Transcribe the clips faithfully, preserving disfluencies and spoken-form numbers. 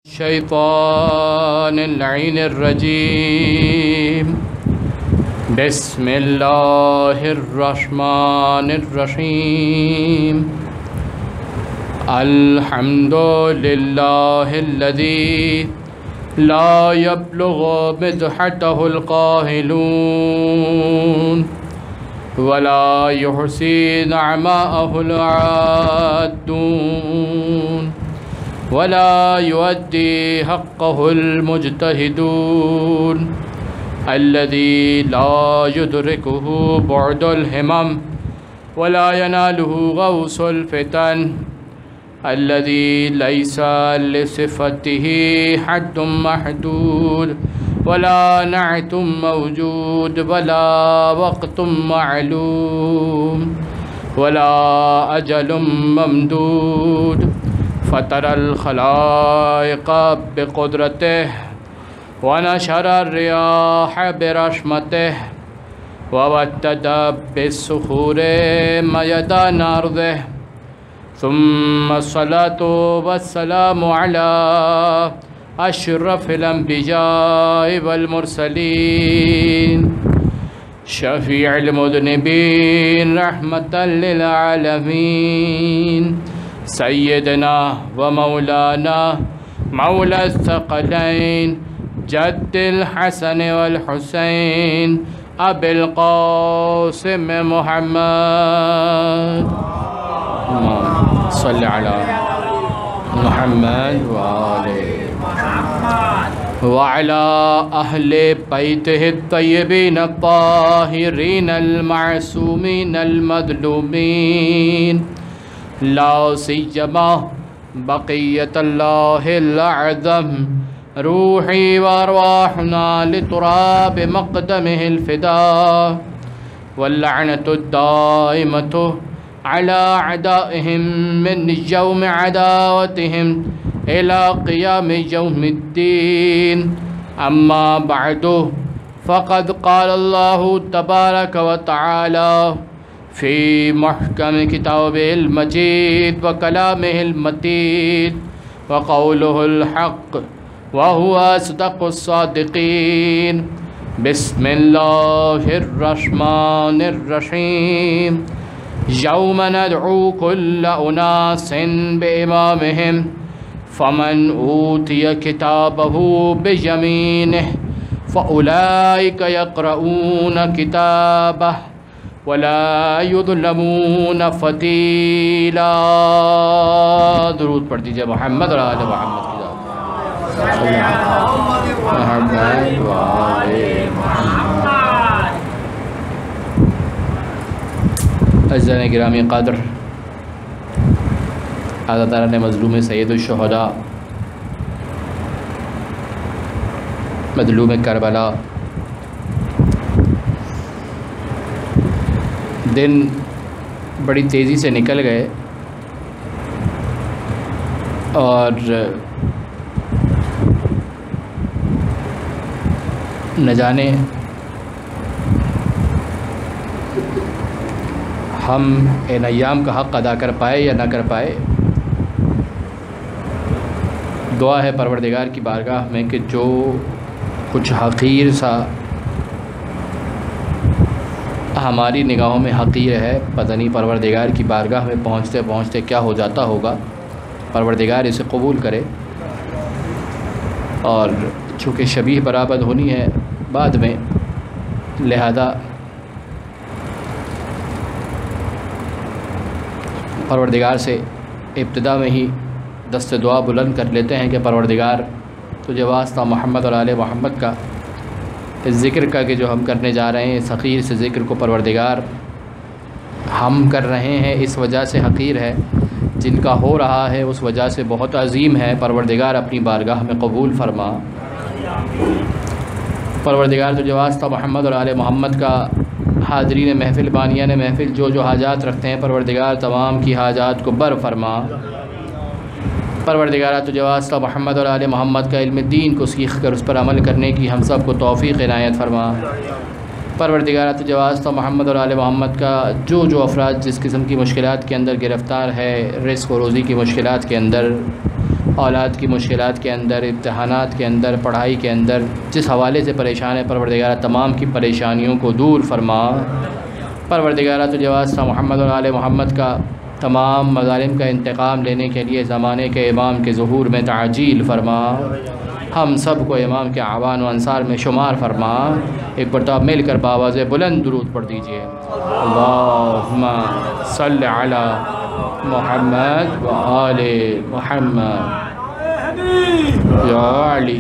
الشيطان اللعين الرجيم بسم الله الرحمن الرحيم الحمد لله الذي لا يبلغ مدحته القاهلون ولا يحصي نعماءه العادون ولا يؤدي حقه المجتهدون الذي لا يدركه بعد الهمم ولا يناله غوص الفتن الذي ليس لصفته حد محدود ولا نعت موجود ولا وقت معلوم ولا أجل ممدود فطر الخلائق بقدرته ونشر الرياح برحمته وودد بالصخور ميدان أرضه ثم الصلاة والسلام على أشرف الأنبياء والمرسلين شفيع المذنبين رحمة للعالمين سيدنا ومولانا مولى الثقلين جد الحسن والحسين أبي القاسم محمد اللهم صل على محمد وآل وعلى أهل بيته الطيبين الطاهرين المعصومين المظلومين لا سيما بقية الله الأعظم روحي وأرواحنا لتراب مقدمه الفداء واللعنة الدائمة على أعدائهم من يوم عداوتهم إلى قيام يوم الدين أما بعد فقد قال الله تبارك وتعالى في محكم كتابه المجيد وكلامه المتين وقوله الحق وهو أصدق الصادقين بسم الله الرحمن الرحيم يوم ندعو كل أناس بإمامهم فمن أوتي كتابه بيمينه فأولئك يقرؤون كتابه ولا يظلمون فتیلا. درود پڑھ دیجئے محمد اور آل محمد کی ذات محمد و آل محمد. عزیزان گرامی قدر، اللہ تعالیٰ نے مظلوم سید الشہداء مظلوم کربلا دن بڑی تیزی سے نکل گئے اور نہ جانے ہم ان ایام کا حق ادا کر پائے یا نہ کر پائے. دعا ہے پروردگار کی بارگاہ میں کہ جو کچھ حقیر سا ہماری نگاہوں میں حقیر ہے، پتہ نہیں پروردگار کی بارگاہ میں پہنچتے پہنچتے کیا ہو جاتا ہوگا. پروردگار اسے قبول کرے. اور چونکہ شبیہ برآمد ہونی ہے بعد میں، لہذا پروردگار سے ابتدا میں ہی دست دعا بلند کر لیتے ہیں کہ پروردگار تجھے واسطہ محمد اور آل محمد کا اس ذکر کا کہ جو ہم کرنے جا رہے ہیں، اس حقیر سے ذکر کو پروردگار ہم کر رہے ہیں اس وجہ سے حقیر ہے، جن کا ہو رہا ہے اس وجہ سے بہت عظیم ہے. پروردگار اپنی بارگاہ میں قبول فرما. پروردگار تجھے واسطہ محمد اور آل محمد کا حاضرین محفل بانیان محفل جو جو حاجات رکھتے ہیں پروردگار تمام کی حاجات کو بر فرما. پروردگار تجھے واسطہ محمد اور آل محمد کا علم دین کو سیکھ کر اس پر عمل کرنے کی ہم سب کو توفیق عنایت فرما. پروردگار تجھے واسطہ محمد اور آل محمد کا جو جو افراد جس قسم کی مشکلات کے اندر گرفتار ہے، رزق و روزی کی مشکلات کے اندر، اولاد کی مشکلات کے اندر، امتحانات کے اندر، پڑھائی کے اندر جس حوالے سے پریشان ہے پروردگارہ تمام کی پریشانیوں کو دور فرما۔ پروردگارہ تجھے واسطہ محمد اور آل محمد کا تمام مظالم کا انتقام لینے کے لیے زمانے کے امام کے ظہور میں تعجیل فرما۔ ہم سب کو امام کے اعوان و انصار میں شمار فرما۔ ایک مرتبہ مل کر باواز بلند درود پڑھ دیجئے۔ اللہم صلی علی محمد و آل محمد یا علی۔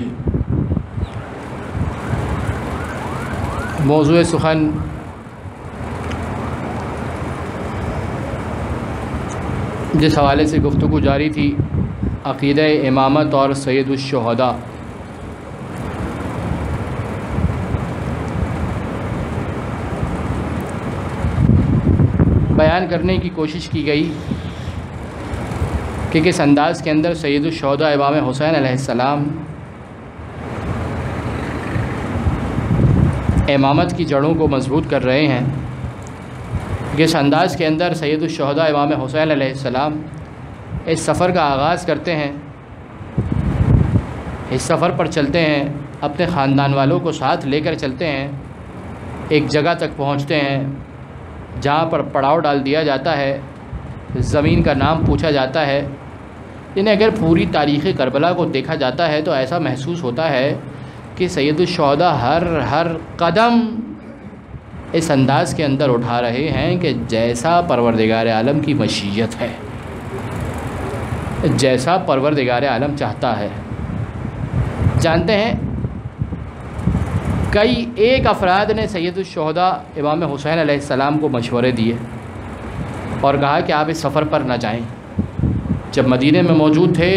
موضوع سخن جس حوالے سے گفتگو جاری تھی، عقیدہ امامت اور سید الشہداء۔ بیان کرنے کی کوشش کی گئی کہ کس انداز کے اندر سید الشہداء امام حسین علیہ السلام امامت کی جڑوں کو مضبوط کر رہے ہیں، کس انداز کے اندر سید الشہداء امام حسین علیہ السلام اس سفر کا آغاز کرتے ہیں، اس سفر پر چلتے ہیں، اپنے خاندان والوں کو ساتھ لے کر چلتے ہیں، ایک جگہ تک پہنچتے ہیں جہاں پر پڑاؤ ڈال دیا جاتا ہے، زمین کا نام پوچھا جاتا ہے۔ یعنی اگر پوری تاریخ کربلا کو دیکھا جاتا ہے تو ایسا محسوس ہوتا ہے کہ سید الشہداء ہر ہر قدم اس انداز کے اندر اٹھا رہے ہیں کہ جیسا پروردگار عالم کی مشیت ہے، جیسا پروردگار عالم چاہتا ہے۔ جانتے ہیں کئی ایک افراد نے سید الشہداء امام حسین علیہ السلام کو مشورے دیے اور کہا کہ آپ اس سفر پر نہ جائیں۔ جب مدینے میں موجود تھے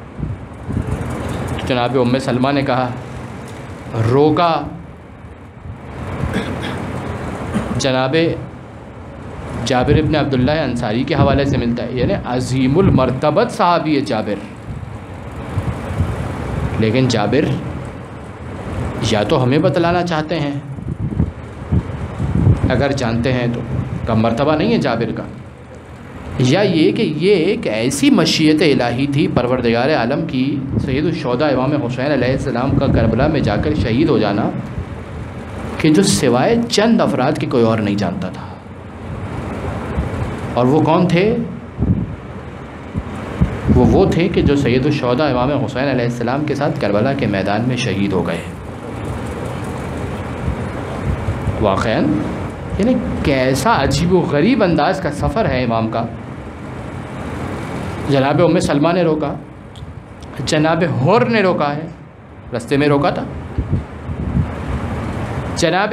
تو جناب ام سلمہ نے کہا، روکا۔ جناب جابر ابن عبداللہ انصاری کے حوالے سے ملتا ہے، یعنی عظیم المرتبت صحابی ہے جابر۔ لیکن جابر یا تو ہمیں بتلانا چاہتے ہیں، اگر جانتے ہیں تو کم مرتبہ نہیں ہے جابر کا، یا یہ کہ یہ ایک ایسی مشیت الہی تھی پروردگار عالم کی، سید الشہداء امام حسین علیہ السلام کا کربلا میں جا کر شہید ہو جانا، کہ جو سوائے چند افراد کے کوئی اور نہیں جانتا تھا۔ اور وہ کون تھے؟ وہ وہ تھے کہ جو سید الشہداء امام حسین علیہ السلام کے ساتھ کربلا کے میدان میں شہید ہو گئے۔ واقعاً یعنی کیسا عجیب و غریب انداز کا سفر ہے امام کا۔ جناب ام سلمہ نے روکا، جناب حر نے روکا ہے، رستے میں روکا تھا۔ جناب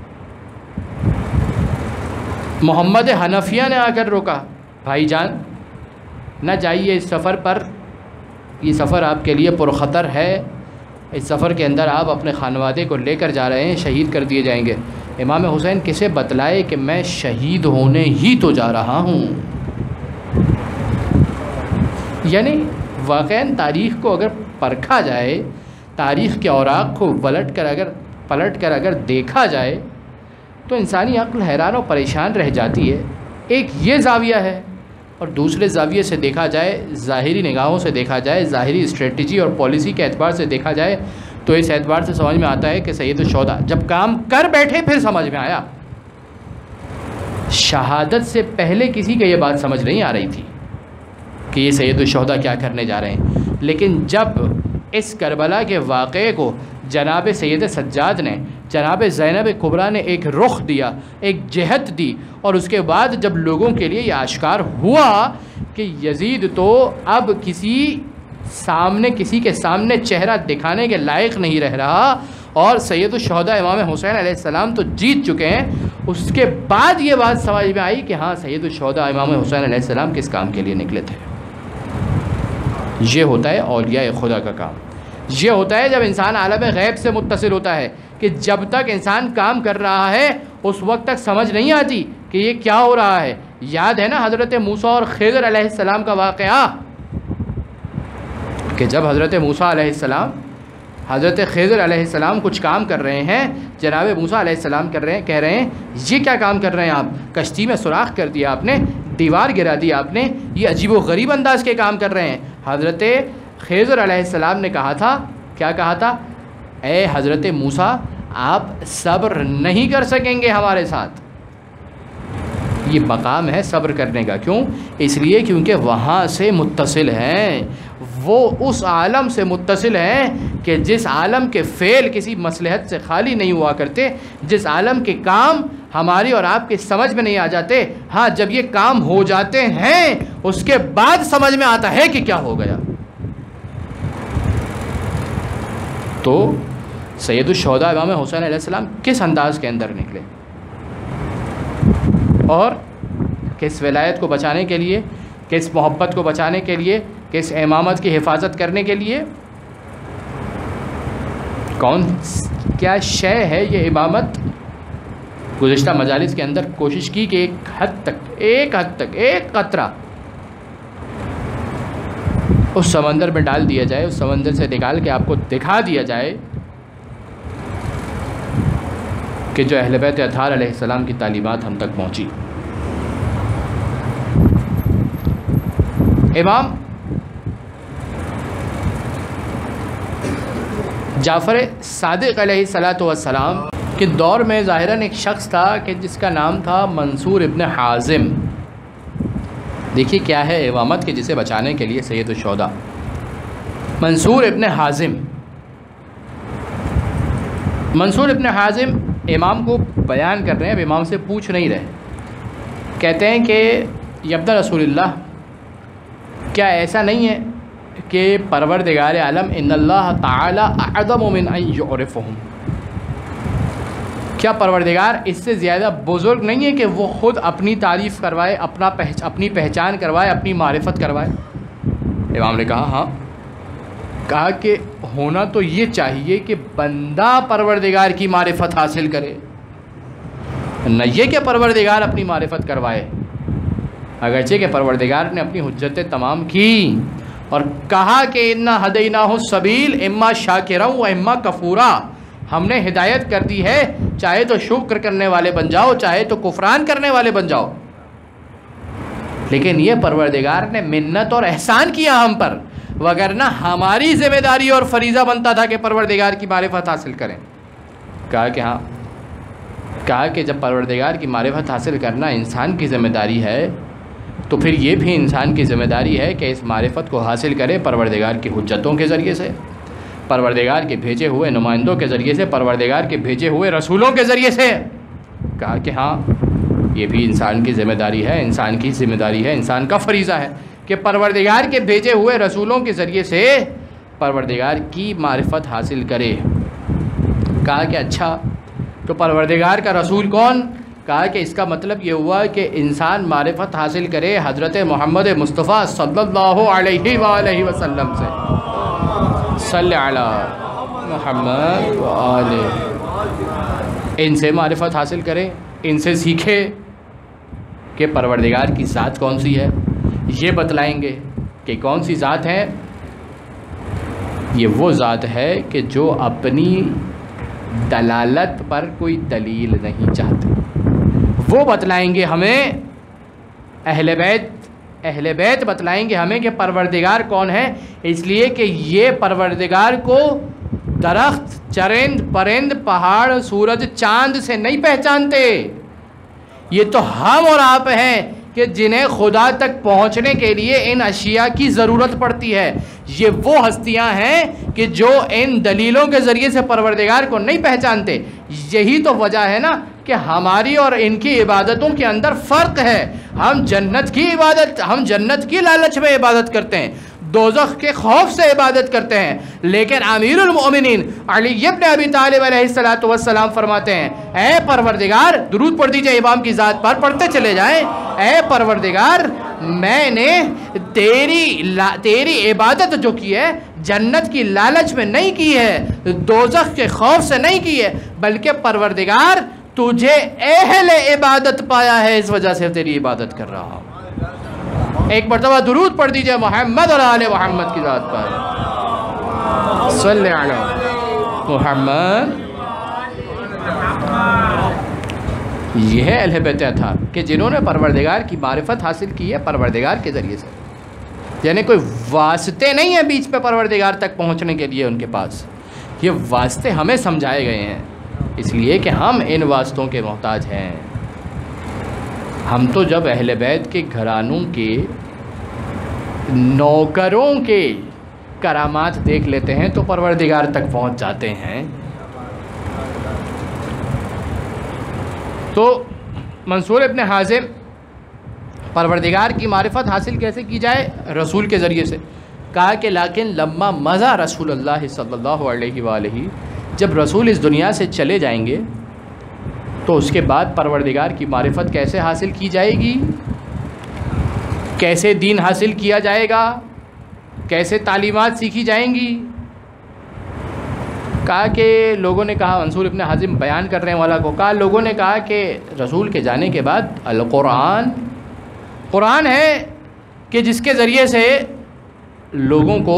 محمد حنفیہ نے آ کر روکا، بھائی جان نہ جائیے اس سفر پر، یہ سفر آپ کے لیے پرخطر ہے، اس سفر کے اندر آپ اپنے خانوادے کو لے کر جا رہے ہیں، شہید کر دیے جائیں گے۔ امام حسین کسے بتلائے کہ میں شہید ہونے ہی تو جا رہا ہوں۔ یعنی واقعاً تاریخ کو اگر پرکھا جائے، تاریخ کے اوراق کو پلٹ کر اگر پلٹ کر اگر دیکھا جائے تو انسانی عقل حیران و پریشان رہ جاتی ہے۔ ایک یہ زاویہ ہے، اور دوسرے زاویے سے دیکھا جائے، ظاہری نگاہوں سے دیکھا جائے، ظاہری اسٹریٹجی اور پالیسی کے اعتبار سے دیکھا جائے تو اس اعتبار سے سمجھ میں آتا ہے کہ سید الشہداء جب کام کر بیٹھے پھر سمجھ میں آیا۔ شہادت سے پہلے کسی کو یہ بات سمجھ نہیں آ رہی تھی کہ یہ سید الشہداء کیا کرنے جا رہے ہیں، لیکن جب اس کربلا کے واقعے کو جناب سید سجاد نے، جناب زینب کبریٰ نے ایک رخ دیا، ایک جہت دی، اور اس کے بعد جب لوگوں کے لیے یہ آشکار ہوا کہ یزید تو اب کسی سامنے کسی کے سامنے چہرہ دکھانے کے لائق نہیں رہ رہا، اور سید الشہداء امام حسین علیہ السلام تو جیت چکے ہیں، اس کے بعد یہ بات سمجھ میں آئی کہ ہاں سید الشہداء امام حسین علیہ السلام کس کام کے لیے نکلے تھے۔ یہ ہوتا ہے اولیاء خدا کا کام، یہ ہوتا ہے جب انسان عالم غیب سے متصل ہوتا ہے، کہ جب تک انسان کام کر رہا ہے اس وقت تک سمجھ نہیں آتی کہ یہ کیا ہو رہا ہے۔ یاد ہے نا حضرت موسیٰ اور خضر علیہ السلام کا واقعہ، کہ جب حضرت موسیٰ علیہ السلام حضرت خضر علیہ السلام کچھ کام کر رہے ہیں، جناب موسیٰ علیہ السلام کر رہے ہیں کہہ رہے ہیں یہ کیا کام کر رہے ہیں آپ، کشتی میں سوراخ کر دیا آپ نے، دیوار گرا دی آپ نے، یہ عجیب و غریب انداز کے کام کر رہے ہیں۔ حضرت خضر علیہ السلام نے کہا تھا، کیا کہا تھا؟ اے حضرت موسیٰ آپ صبر نہیں کر سکیں گے ہمارے ساتھ۔ یہ مقام ہے صبر کرنے کا، کیوں؟ اس لیے کیونکہ وہاں سے متصل ہیں، وہ اس عالم سے متصل ہیں کہ جس عالم کے فعل کسی مصلحت سے خالی نہیں ہوا کرتے، جس عالم کے کام ہماری اور آپ کی سمجھ میں نہیں آ جاتے، ہاں جب یہ کام ہو جاتے ہیں اس کے بعد سمجھ میں آتا ہے کہ کیا ہو گیا۔ تو سید الشہداء امام حسین علیہ السلام کس انداز کے اندر نکلے، اور کس ولایت کو بچانے کے لیے، کس محبت کو بچانے کے لیے، کس امامت کی حفاظت کرنے کے لیے، کون کیا شے ہے یہ امامت؟ گزشتہ مجالس کے اندر کوشش کی کہ ایک حد تک ایک حد تک ایک قطرہ اس سمندر میں ڈال دیا جائے، اس سمندر سے نکال کے آپ کو دکھا دیا جائے کہ جو اہل بیت اطہار علیہ السلام کی تعلیمات ہم تک پہنچی۔ امام جعفر صادق علیہ الصلاۃ والسلام کے دور میں ظاہراً ایک شخص تھا کہ جس کا نام تھا منصور ابن حازم۔ دیکھیے کیا ہے امامت کے جسے بچانے کے لیے سید الشہداء منصور ابن حازم۔ منصور ابن حازم امام کو بیان کر رہے ہیں، اب امام سے پوچھ نہیں رہے، کہتے ہیں کہ یا ابن رسول اللہ، کیا ایسا نہیں ہے کہ پروردگار عالم ان اللہ تعالی اعظم من ان یعرفہم، کیا پروردگار اس سے زیادہ بزرگ نہیں ہے کہ وہ خود اپنی تعریف کروائے، اپنا پہچ اپنی پہچان کروائے، اپنی معرفت کروائے؟ امام نے کہا ہاں۔ کہا کہ ہونا تو یہ چاہیے کہ بندہ پروردگار کی معرفت حاصل کرے، نہ یہ کہ پروردگار اپنی معرفت کروائے۔ اگرچہ کہ پروردگار نے اپنی حجتیں تمام کی اور کہا کہ انا ہدیناہ السبیل اما شاکرا و اما کفورا، ہم نے ہدایت کر دی ہے، چاہے تو شکر کرنے والے بن جاؤ، چاہے تو کفران کرنے والے بن جاؤ۔ لیکن یہ پروردگار نے منت اور احسان کیا ہم پر، وگرنہ ہماری ذمہ داری اور فریضہ بنتا تھا کہ پروردگار کی معرفت حاصل کریں۔ کہا کہ ہاں، کہا کہ جب پروردگار کی معرفت حاصل کرنا انسان کی ذمہ داری ہے تو پھر یہ بھی انسان کی ذمہ داری ہے کہ اس معرفت کو حاصل کرے پروردگار کی حجتوں کے ذریعے سے، پروردگار کے بھیجے ہوئے نمائندوں کے ذریعے سے، پروردگار کے بھیجے ہوئے رسولوں کے ذریعے سے۔ کہا کہ ہاں یہ بھی انسان کی ذمہ داری ہے، انسان کی ذمہ داری ہے، انسان کا فریضہ ہے کہ پروردگار کے بھیجے ہوئے رسولوں کے ذریعے سے پروردگار کی معرفت حاصل کرے۔ کہا کہ اچھا تو پروردگار کا رسول کون؟ کہا کہ اس کا مطلب یہ ہوا کہ انسان معرفت حاصل کرے حضرت محمد مصطفیٰ صلی اللہ علیہ وآلہ وسلم سے۔ صلی علی محمد وآلہ، ان سے معرفت حاصل کرے، ان سے سیکھے کہ پروردگار کی ذات کون سی ہے۔ یہ بتلائیں گے کہ کون سی ذات ہے، یہ وہ ذات ہے کہ جو اپنی دلالت پر کوئی دلیل نہیں چاہتے۔ وہ بتلائیں گے ہمیں، اہل بیت اہل بیت بتلائیں گے ہمیں کہ پروردگار کون ہے، اس لیے کہ یہ پروردگار کو درخت، چرند، پرند، پہاڑ، سورج، چاند سے نہیں پہچانتے۔ یہ تو ہم اور آپ ہیں کہ جنہیں خدا تک پہنچنے کے لیے ان اشیاء کی ضرورت پڑتی ہے۔ یہ وہ ہستیاں ہیں کہ جو ان دلیلوں کے ذریعے سے پروردگار کو نہیں پہچانتے۔ یہی تو وجہ ہے نا کہ ہماری اور ان کی عبادتوں کے اندر فرق ہے۔ ہم جنت کی عبادت، ہم جنت کی لالچ میں عبادت کرتے ہیں، دوزخ کے خوف سے عبادت کرتے ہیں، لیکن امیر المؤمنین علی ابن ابی طالب علیہ الصلوۃ والسلام فرماتے ہیں اے پروردگار، درود پڑھ دیجئے امام کی ذات پر، پڑھتے چلے جائیں، اے پروردگار میں نے تیری تیری عبادت جو کی ہے جنت کی لالچ میں نہیں کی ہے، دوزخ کے خوف سے نہیں کی ہے، بلکہ پروردگار تجھے اہل عبادت پایا ہے، اس وجہ سے تیری عبادت کر رہا ہوں۔ ایک مرتبہ درود پڑھ دیجئے محمد اور آل محمد کی ذات پر، صلی علی محمد۔ یہ ہے اہل بیت اطہار کہ جنہوں نے پروردگار کی معرفت حاصل کی ہے پروردگار کے ذریعے سے۔ یعنی کوئی واسطے نہیں ہیں بیچ پہ پروردگار تک پہنچنے کے لیے ان کے پاس، یہ واسطے ہمیں سمجھائے گئے ہیں اس لیے کہ ہم ان واسطوں کے محتاج ہیں۔ ہم تو جب اہل بیت کے گھرانوں کے نوکروں کے کرامات دیکھ لیتے ہیں تو پروردگار تک پہنچ جاتے ہیں۔ تو منصور ابن حازم پروردگار کی معرفت حاصل کیسے کی جائے؟ رسول کے ذریعے سے۔ کہا کہ لیکن لما مضى رسول اللہ صلی اللہ علیہ وآلہ، جب رسول اس دنیا سے چلے جائیں گے تو اس کے بعد پروردگار کی معرفت کیسے حاصل کی جائے گی؟ کیسے دین حاصل کیا جائے گا؟ کیسے تعلیمات سیکھی جائیں گی؟ کہا کہ لوگوں نے کہا، منصور ابن حازم بیان کر رہے ہیں والا کو، کہا لوگوں نے کہا کہ رسول کے جانے کے بعد القرآن، قرآن ہے کہ جس کے ذریعے سے لوگوں کو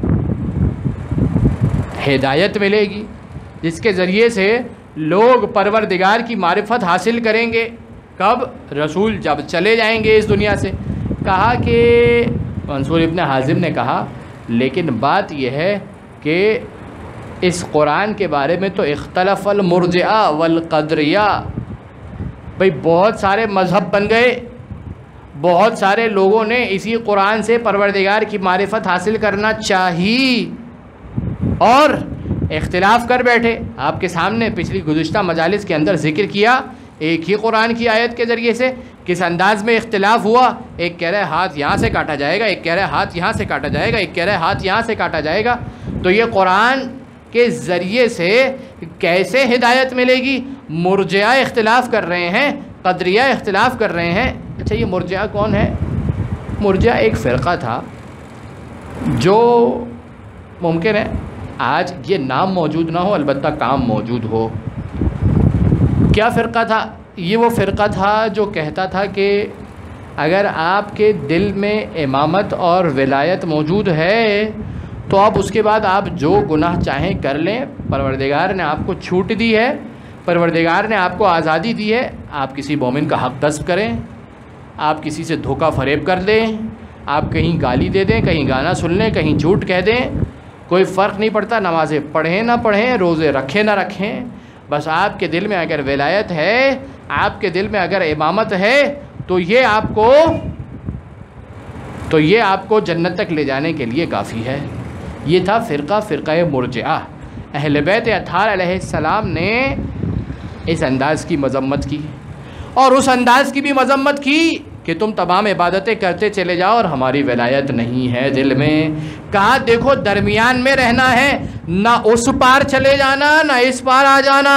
ہدایت ملے گی، جس کے ذریعے سے لوگ پروردگار کی معرفت حاصل کریں گے۔ کب؟ رسول جب چلے جائیں گے اس دنیا سے۔ کہا کہ منصور ابن حازم نے کہا لیکن بات یہ ہے کہ اس قرآن کے بارے میں تو اختلف المرجئہ والقدریہ، بھئی بہت سارے مذہب بن گئے، بہت سارے لوگوں نے اسی قرآن سے پروردگار کی معرفت حاصل کرنا چاہی اور اختلاف کر بیٹھے۔ آپ کے سامنے پچھلی گزشتہ مجالس کے اندر ذکر کیا، ایک ہی قرآن کی آیت کے ذریعے سے کس انداز میں اختلاف ہوا۔ ایک کہہ رہا ہے ہاتھ یہاں سے کاٹا جائے گا، ایک کہہ رہا ہے ہاتھ یہاں سے کاٹا جائے گا، ایک کہہ رہا ہے ہاتھ یہاں سے کاٹا جائے گا۔ تو یہ قرآن کے ذریعے سے کیسے ہدایت ملے گی؟ مرجئہ اختلاف کر رہے ہیں، قدریہ اختلاف کر رہے ہیں۔ اچھا یہ مرجئہ کون ہے؟ مرجئہ ایک فرقہ تھا جو ممکن ہے آج یہ نام موجود نہ ہو البتہ کام موجود ہو۔ کیا فرقہ تھا؟ یہ وہ فرقہ تھا جو کہتا تھا کہ اگر آپ کے دل میں امامت اور ولایت موجود ہے تو اب اس کے بعد آپ جو گناہ چاہیں کر لیں، پروردگار نے آپ کو چھوٹ دی ہے، پروردگار نے آپ کو آزادی دی ہے۔ آپ کسی مومن کا حق غصب کریں، آپ کسی سے دھوکہ فریب کر دیں، آپ کہیں گالی دے دیں، کہیں گانا سن لیں، کہیں جھوٹ کہہ دیں، کوئی فرق نہیں پڑتا، نمازیں پڑھیں نہ پڑھیں، روزے رکھیں نہ رکھیں، بس آپ کے دل میں اگر ولایت ہے، آپ کے دل میں اگر امامت ہے تو یہ آپ کو تو یہ آپ کو جنت تک لے جانے کے لیے کافی ہے۔ یہ تھا فرقہ فرقہ مرجئہ۔ اہل بیت اطہار علیہ السلام نے اس انداز کی مذمت کی اور اس انداز کی بھی مذمت کی کہ تم تمام عبادتیں کرتے چلے جاؤ اور ہماری ولایت نہیں ہے دل میں۔ کہا دیکھو درمیان میں رہنا ہے، نہ اس پار چلے جانا نہ اس پار آ جانا،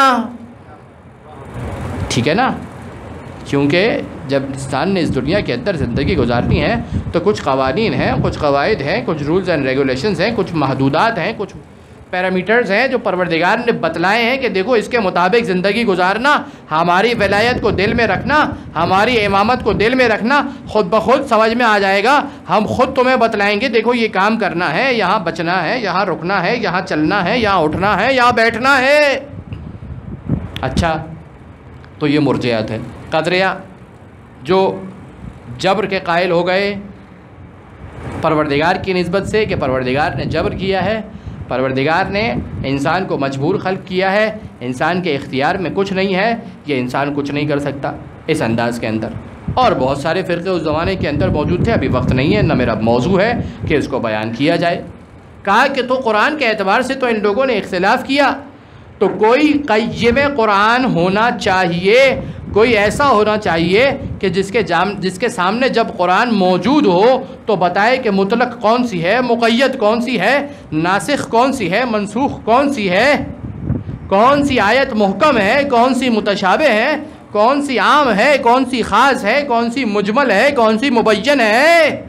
ٹھیک ہے نا؟ کیونکہ جب انسان نے اس دنیا کے اندر زندگی گزارنی ہے تو کچھ قوانین ہیں، کچھ قواعد ہیں، کچھ رولز اینڈ ریگولیشنز ہیں، کچھ محدودات ہیں، کچھ پیرامیٹرز ہیں جو پروردگار نے بتلائے ہیں کہ دیکھو اس کے مطابق زندگی گزارنا، ہماری ولایت کو دل میں رکھنا، ہماری امامت کو دل میں رکھنا، خود بخود سمجھ میں آ جائے گا۔ ہم خود تمہیں بتلائیں گے دیکھو یہ کام کرنا ہے، یہاں بچنا ہے، یہاں رکنا ہے، یہاں چلنا ہے، یہاں اٹھنا ہے، یہاں بیٹھنا ہے۔ اچھا تو یہ مرجئیات ہے۔ قدریہ جو جبر کے قائل ہو گئے پروردگار کی نسبت سے کہ پروردگار نے جبر کیا ہے، پروردگار نے انسان کو مجبور خلق کیا ہے، انسان کے اختیار میں کچھ نہیں ہے، یہ انسان کچھ نہیں کر سکتا، اس انداز کے اندر۔ اور بہت سارے فرقے اس زمانے کے اندر موجود تھے، ابھی وقت نہیں ہے، نہ میرا موضوع ہے کہ اس کو بیان کیا جائے۔ کہا کہ تو قرآن کے اعتبار سے تو ان لوگوں نے اختلاف کیا، تو کوئی قیم قرآن ہونا چاہیے، کوئی ایسا ہونا چاہیے کہ جس کے جام جس کے سامنے جب قرآن موجود ہو تو بتائے کہ مطلق کون سی ہے، مقید کون سی ہے، ناسخ کون سی ہے، منسوخ کون سی ہے، کون سی آیت محکم ہے، کون سی متشابہ ہے، کون سی عام ہے، کون سی خاص ہے، کون سی مجمل ہے، کون سی مبین ہے۔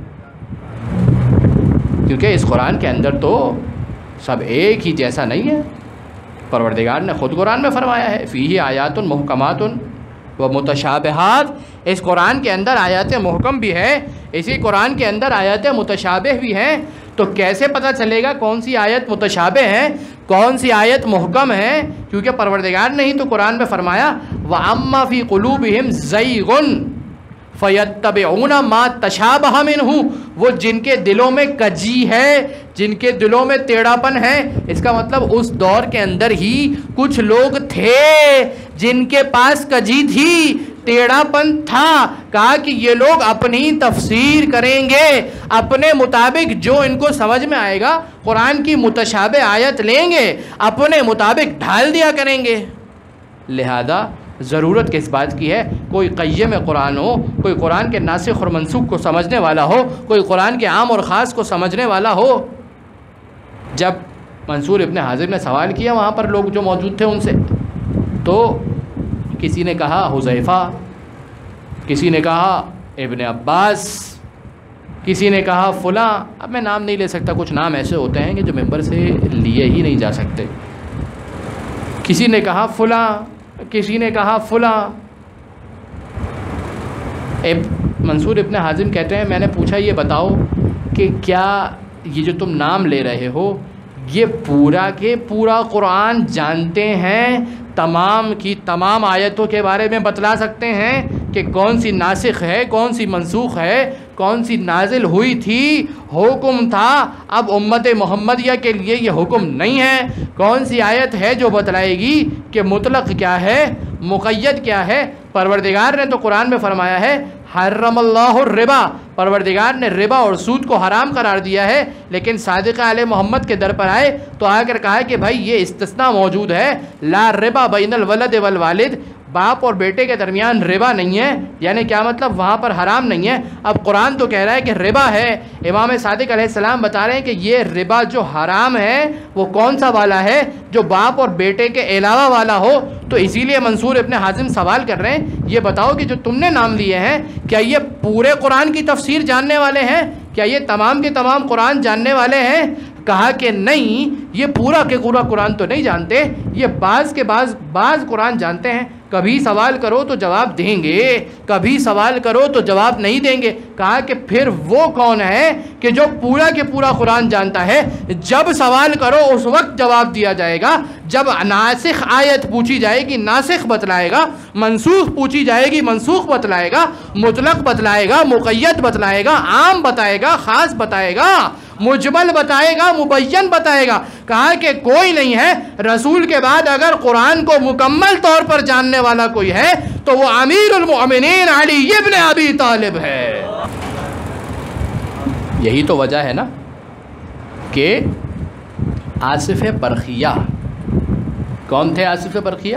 کیونکہ اس قرآن کے اندر تو سب ایک ہی جیسا نہیں ہے۔ پروردگار نے خود قرآن میں فرمایا ہے فیہ آیات محکمات و متشابہات، اس قرآن کے اندر آیات محکم بھی ہے، اسی قرآن کے اندر آیات متشابہ بھی ہیں۔ تو کیسے پتہ چلے گا کون سی آیت متشابہ ہے، کون سی آیت محکم ہے؟ کیونکہ پروردگار نے ہی تو قرآن میں فرمایا وَأَمَّا فِي قُلُوبِهِمْ زَيْغٌ فَيَتَّبِعُونَ مَا تَشَابَهَ مِنْهُ، وہ جن کے دلوں میں کجی ہے، جن کے دلوں میں ٹیڑھا پن ہے۔ اس کا مطلب اس دور کے اندر ہی کچھ لوگ تھے جن کے پاس کجی تھی، ٹیڑھا پن تھا۔ کہا کہ یہ لوگ اپنی تفسیر کریں گے، اپنے مطابق جو ان کو سمجھ میں آئے گا، قرآن کی متشابہ آیت لیں گے، اپنے مطابق ڈھال دیا کریں گے۔ لہذا ضرورت کس بات کی ہے؟ کوئی قیم قرآن ہو، کوئی قرآن کے ناسخ اور منسوخ کو سمجھنے والا ہو، کوئی قرآن کے عام اور خاص کو سمجھنے والا ہو۔ جب منصور ابن حازم نے سوال کیا وہاں پر لوگ جو موجود تھے ان سے، تو کسی نے کہا حذیفہ، کسی نے کہا ابن عباس، کسی نے کہا فلاں، اب میں نام نہیں لے سکتا، کچھ نام ایسے ہوتے ہیں کہ جو ممبر سے لیے ہی نہیں جا سکتے۔ کسی نے کہا فلاں، کسی نے کہا فلاں۔ منصور ابن حازم کہتے ہیں میں نے پوچھا یہ بتاؤ کہ کیا یہ جو تم نام لے رہے ہو یہ پورا کے پورا قرآن جانتے ہیں، تمام کی تمام آیتوں کے بارے میں بتلا سکتے ہیں کہ کون سی ناسخ ہے، کون سی منسوخ ہے، کون سی نازل ہوئی تھی، حکم تھا، اب امت محمدیہ کے لیے یہ حکم نہیں ہے، کون سی آیت ہے جو بتلائے گی کہ مطلق کیا ہے، مقید کیا ہے؟ پروردگار نے تو قرآن میں فرمایا ہے حرم اللہ الربا، پروردگار نے ربا اور سود کو حرام قرار دیا ہے، لیکن صادق علیہ محمد کے در پر آئے تو آ کر کہا کہ بھائی یہ استثناء موجود ہے، لا ربا بین الولد والوالد، باپ اور بیٹے کے درمیان ربا نہیں ہے، یعنی کیا مطلب وہاں پر حرام نہیں ہے۔ اب قرآن تو کہہ رہا ہے کہ ربا ہے، امام صادق علیہ السلام بتا رہے ہیں کہ یہ ربا جو حرام ہے وہ کون سا والا ہے؟ جو باپ اور بیٹے کے علاوہ والا ہو۔ تو اسی لیے منصور ابن حازم سوال کر رہے ہیں یہ بتاؤ کہ جو تم نے نام لیے ہیں کیا یہ پورے قرآن کی تفسیر جاننے والے ہیں؟ کیا یہ تمام کے تمام قرآن جاننے والے ہیں؟ کہا کہ نہیں، یہ پورا کے پورا قرآن تو نہیں جانتے، یہ بعض کے بعض بعض قرآن جانتے ہیں، کبھی سوال کرو تو جواب دیں گے، کبھی سوال کرو تو جواب نہیں دیں گے۔ کہا کہ پھر وہ کون ہے کہ جو پورا کے پورا قرآن جانتا ہے، جب سوال کرو اس وقت جواب دیا جائے گا، جب ناسخ آیت پوچھی جائے گی ناسخ بتلائے گا، منسوخ پوچھی جائے گی منسوخ بتلائے گا، مطلق بتلائے گا، مقید بتلائے گا، عام بتائے گا، خاص بتائے گا، مجمل بتائے گا، مبین بتائے گا۔ کہا کہ کوئی نہیں ہے رسول کے بعد اگر قرآن کو مکمل طور پر جاننے والا کوئی ہے تو وہ امیر المؤمنین علی ابن ابی طالب ہے۔ یہی تو وجہ ہے نا کہ آصف برقیہ، کون تھے آصف برقیہ؟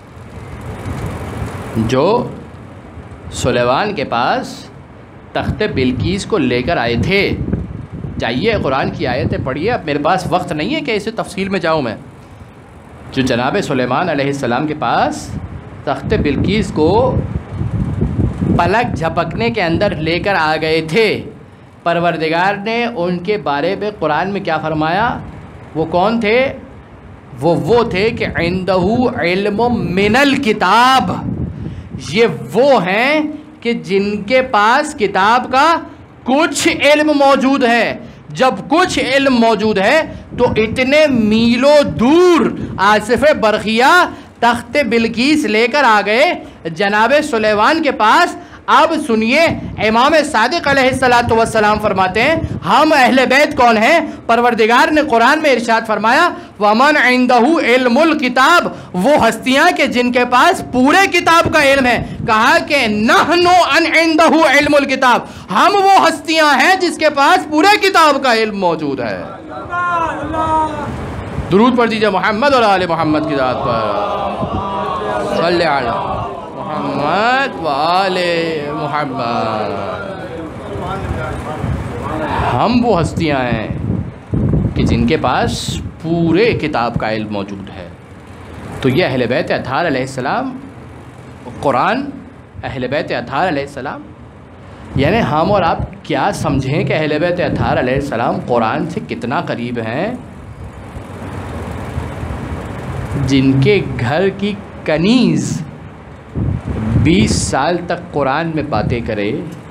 جو سلیمان کے پاس تخت بلقیس کو لے کر آئے تھے۔ جائیے قرآن کی آیتیں پڑھیے، اب میرے پاس وقت نہیں ہے کہ اسے تفصیل میں جاؤں میں۔ جو جناب سلیمان علیہ السلام کے پاس تخت بلقیس کو پلک جھپکنے کے اندر لے کر آ گئے تھے، پروردگار نے ان کے بارے میں قرآن میں کیا فرمایا؟ وہ کون تھے؟ وہ وہ تھے کہ عندہ علم من الکتاب، یہ وہ ہیں کہ جن کے پاس کتاب کا کچھ علم موجود ہے۔ جب کچھ علم موجود ہے تو اتنے میلوں دور آصف برقیہ تخت بلقیس لے کر آ گئے جناب سلیمان کے پاس۔ اب سنیے امام صادق علیہ الصلوۃ والسلام فرماتے ہیں ہم اہل بیت کون ہیں؟ پروردگار نے قرآن میں ارشاد فرمایا وَمَنْ عِنْدَهُ عِلْمُ الْكِتَابِ، وہ ہستیاں کہ جن کے پاس پورے کتاب کا علم ہے۔ کہا کہ نَحْنُ أَنْ عِنْدَهُ عِلْمُ الْكِتَابِ، ہم وہ ہستیاں ہیں جس کے پاس پورے کتاب کا علم موجود ہے۔ درود پڑھ دیجئے محمد اور آل محمد کی ذات پر، صلی علی محمد و آل محمد۔ ہم وہ ہستیاں ہیں کہ جن کے پاس پورے کتاب کا علم موجود ہے۔ تو یہ اہل بیت اطہار علیہ السلام، قرآن اہل بیت اطہار علیہ السلام، یعنی ہم اور آپ کیا سمجھیں کہ اہل بیت اطہار علیہ السلام قرآن سے کتنا قریب ہیں؟ جن کے گھر کی کنیز بیس سال تک قرآن میں باتیں کرے،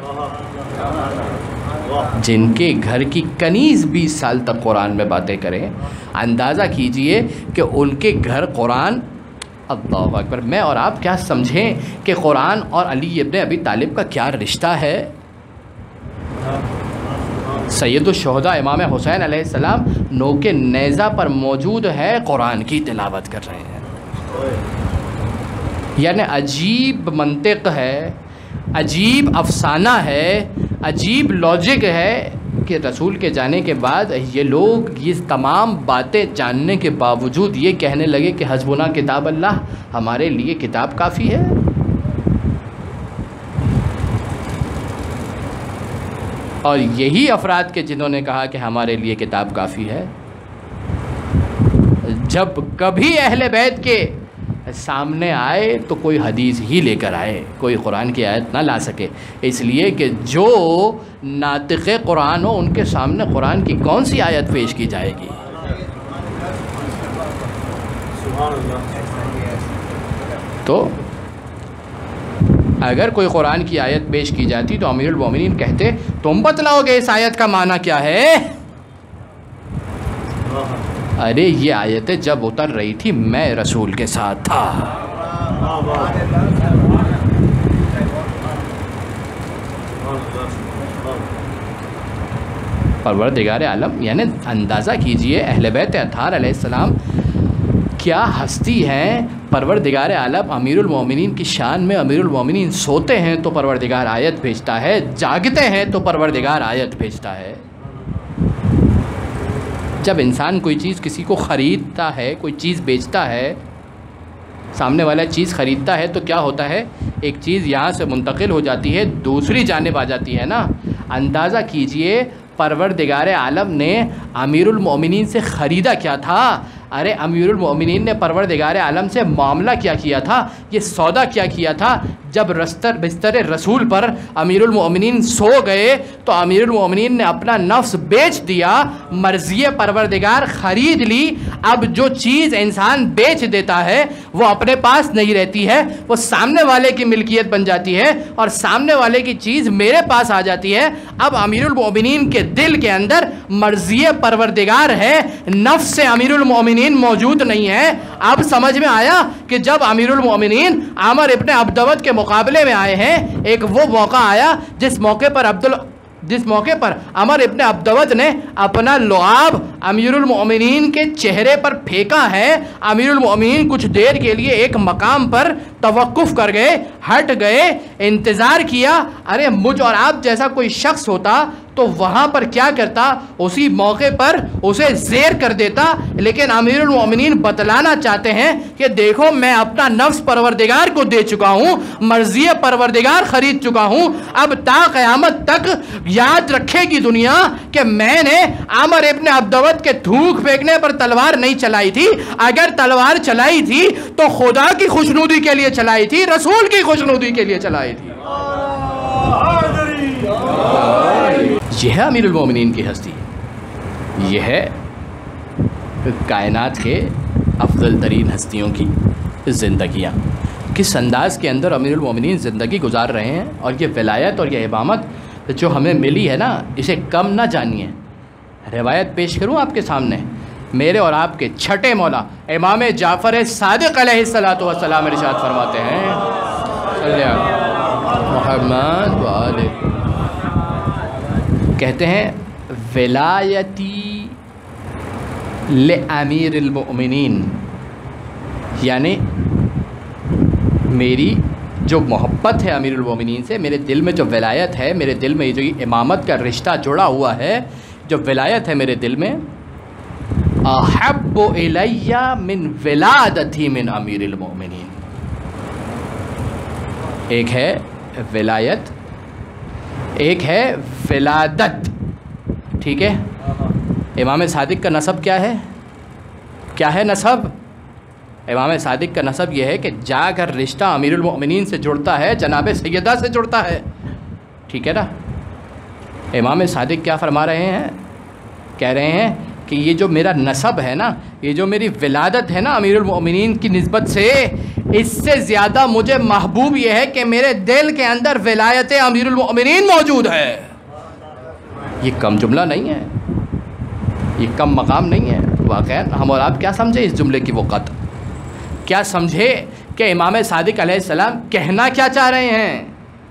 جن کے گھر کی کنیز بیس سال تک قرآن میں باتیں کریں، اندازہ کیجئے کہ ان کے گھر قرآن اللہ اکبر. میں اور آپ کیا سمجھیں کہ قرآن اور علی ابن ابی طالب کا کیا رشتہ ہے. سید الشہداء امام حسین علیہ السلام نوک نیزہ پر موجود ہے، قرآن کی تلاوت کر رہے ہیں. یعنی عجیب منطق ہے، عجیب افسانہ ہے، عجیب لاجک ہے کہ رسول کے جانے کے بعد یہ لوگ یہ تمام باتیں جاننے کے باوجود یہ کہنے لگے کہ حسبنا کتاب اللہ، ہمارے لیے کتاب کافی ہے. اور یہی افراد کے جنہوں نے کہا کہ ہمارے لیے کتاب کافی ہے، جب کبھی اہل بیت کے سامنے آئے تو کوئی حدیث ہی لے کر آئے، کوئی قرآن کی آیت نہ لا سکے. اس لیے کہ جو ناطق قرآن ہو ان کے سامنے قرآن کی کون سی آیت پیش کی جائے گی. تو اگر کوئی قرآن کی آیت پیش کی جاتی تو امیر المومنین کہتے تم بتلاؤ گے اس آیت کا معنی کیا ہے. ارے یہ آیتیں جب اتر رہی تھی میں رسول کے ساتھ تھا. پروردگار عالم، یعنی اندازہ کیجئے اہل بیت اطہار علیہ السلام کیا ہستی ہیں. پروردگار عالم امیر المومنین کی شان میں، امیر المومنین سوتے ہیں تو پروردگار آیت بھیجتا ہے، جاگتے ہیں تو پروردگار آیت بھیجتا ہے. جب انسان کوئی چیز کسی کو خریدتا ہے، کوئی چیز بیچتا ہے، سامنے والا چیز خریدتا ہے تو کیا ہوتا ہے، ایک چیز یہاں سے منتقل ہو جاتی ہے، دوسری جانب آ جاتی ہے نا. اندازہ کیجئے پروردگار عالم نے امیر المومنین سے خریدا کیا تھا. ارے امیر المومنین نے پروردگار عالم سے معاملہ کیا کیا تھا، یہ سودا کیا کیا تھا. جب رستر بستر رسول پر امیر المومنین سو گئے تو امیر المومنین نے اپنا نفس بیچ دیا، مرضی پروردگار خرید لی. اب جو چیز انسان بیچ دیتا ہے وہ اپنے پاس نہیں رہتی ہے، وہ سامنے والے کی ملکیت بن جاتی ہے اور سامنے والے کی چیز میرے پاس آ جاتی ہے. اب امیر المومنین کے دل کے اندر مرضی پروردگار ہے، نفس سے امیر المومنین موجود نہیں ہے. اب سمجھ میں آیا کہ جب امیر المومنین عامر ابن عبدود کے مقابلے میں آئے ہیں، ایک وہ موقع آیا جس موقع پر عبد جس موقع پر عامر ابن عبدود نے اپنا لعاب امیر المومنین کے چہرے پر پھینکا ہے. امیر المومنین کچھ دیر کے لیے ایک مقام پر توقف کر گئے، ہٹ گئے، انتظار کیا. ارے مجھ اور آپ جیسا کوئی شخص ہوتا تو وہاں پر کیا کرتا، اسی موقع پر اسے زیر کر دیتا. لیکن امیر المومنین بتلانا چاہتے ہیں کہ دیکھو میں اپنا نفس پروردگار کو دے چکا ہوں، مرضی پروردگار خرید چکا ہوں. اب تا قیامت تک یاد رکھے گی دنیا کہ میں نے عامر ابن عبدود کے تھوک پھینکنے پر تلوار نہیں چلائی تھی. اگر تلوار چلائی تھی تو خدا کی خوشنودی کے لیے چلائی تھی، رسول کی خوشنودی کے لیے چلائی تھی. یہ ہے امیر المومنین کی ہستی، یہ ہے کائنات کے افضل ترین ہستیوں کی زندگیاں. کس انداز کے اندر امیر المومنین زندگی گزار رہے ہیں. اور یہ ولایت اور یہ امامت جو ہمیں ملی ہے نا، اسے کم نہ جانیے. روایت پیش کروں آپ کے سامنے، میرے اور آپ کے چھٹے مولا امام جعفر صادق علیہ الصلوۃ والسلام ارشاد فرماتے ہیں، صلی محمد وآلہ، کہتے ہیں ولایتی لامیر المؤمنین، یعنی میری جو محبت ہے امیر المومنین سے، میرے دل میں جو ولایت ہے، میرے دل میں جو امامت کا رشتہ جڑا ہوا ہے، جو ولایت ہے میرے دل میں، احب الی من ولادتی من امیر المومنین. ایک ہے ولایت، ایک ہے ولادت. ٹھیک ہے، امام صادق کا نسب کیا ہے؟ کیا ہے نسب؟ امام صادق کا نسب یہ ہے کہ جا کر رشتہ امیر المؤمنین سے جڑتا ہے، جناب سیدہ سے جڑتا ہے. ٹھیک ہے نا. امام صادق کیا فرما رہے ہیں؟ کہہ رہے ہیں کہ یہ جو میرا نسب ہے نا، یہ جو میری ولادت ہے نا امیر المؤمنین کی نسبت سے، اس سے زیادہ مجھے محبوب یہ ہے کہ میرے دل کے اندر ولایت امیر المؤمنین موجود ہے. یہ کم جملہ نہیں ہے، یہ کم مقام نہیں ہے. واقعا ہم اور آپ کیا سمجھے اس جملے کی وقت؟ کیا سمجھے کہ امام صادق علیہ السلام کہنا کیا چاہ رہے ہیں؟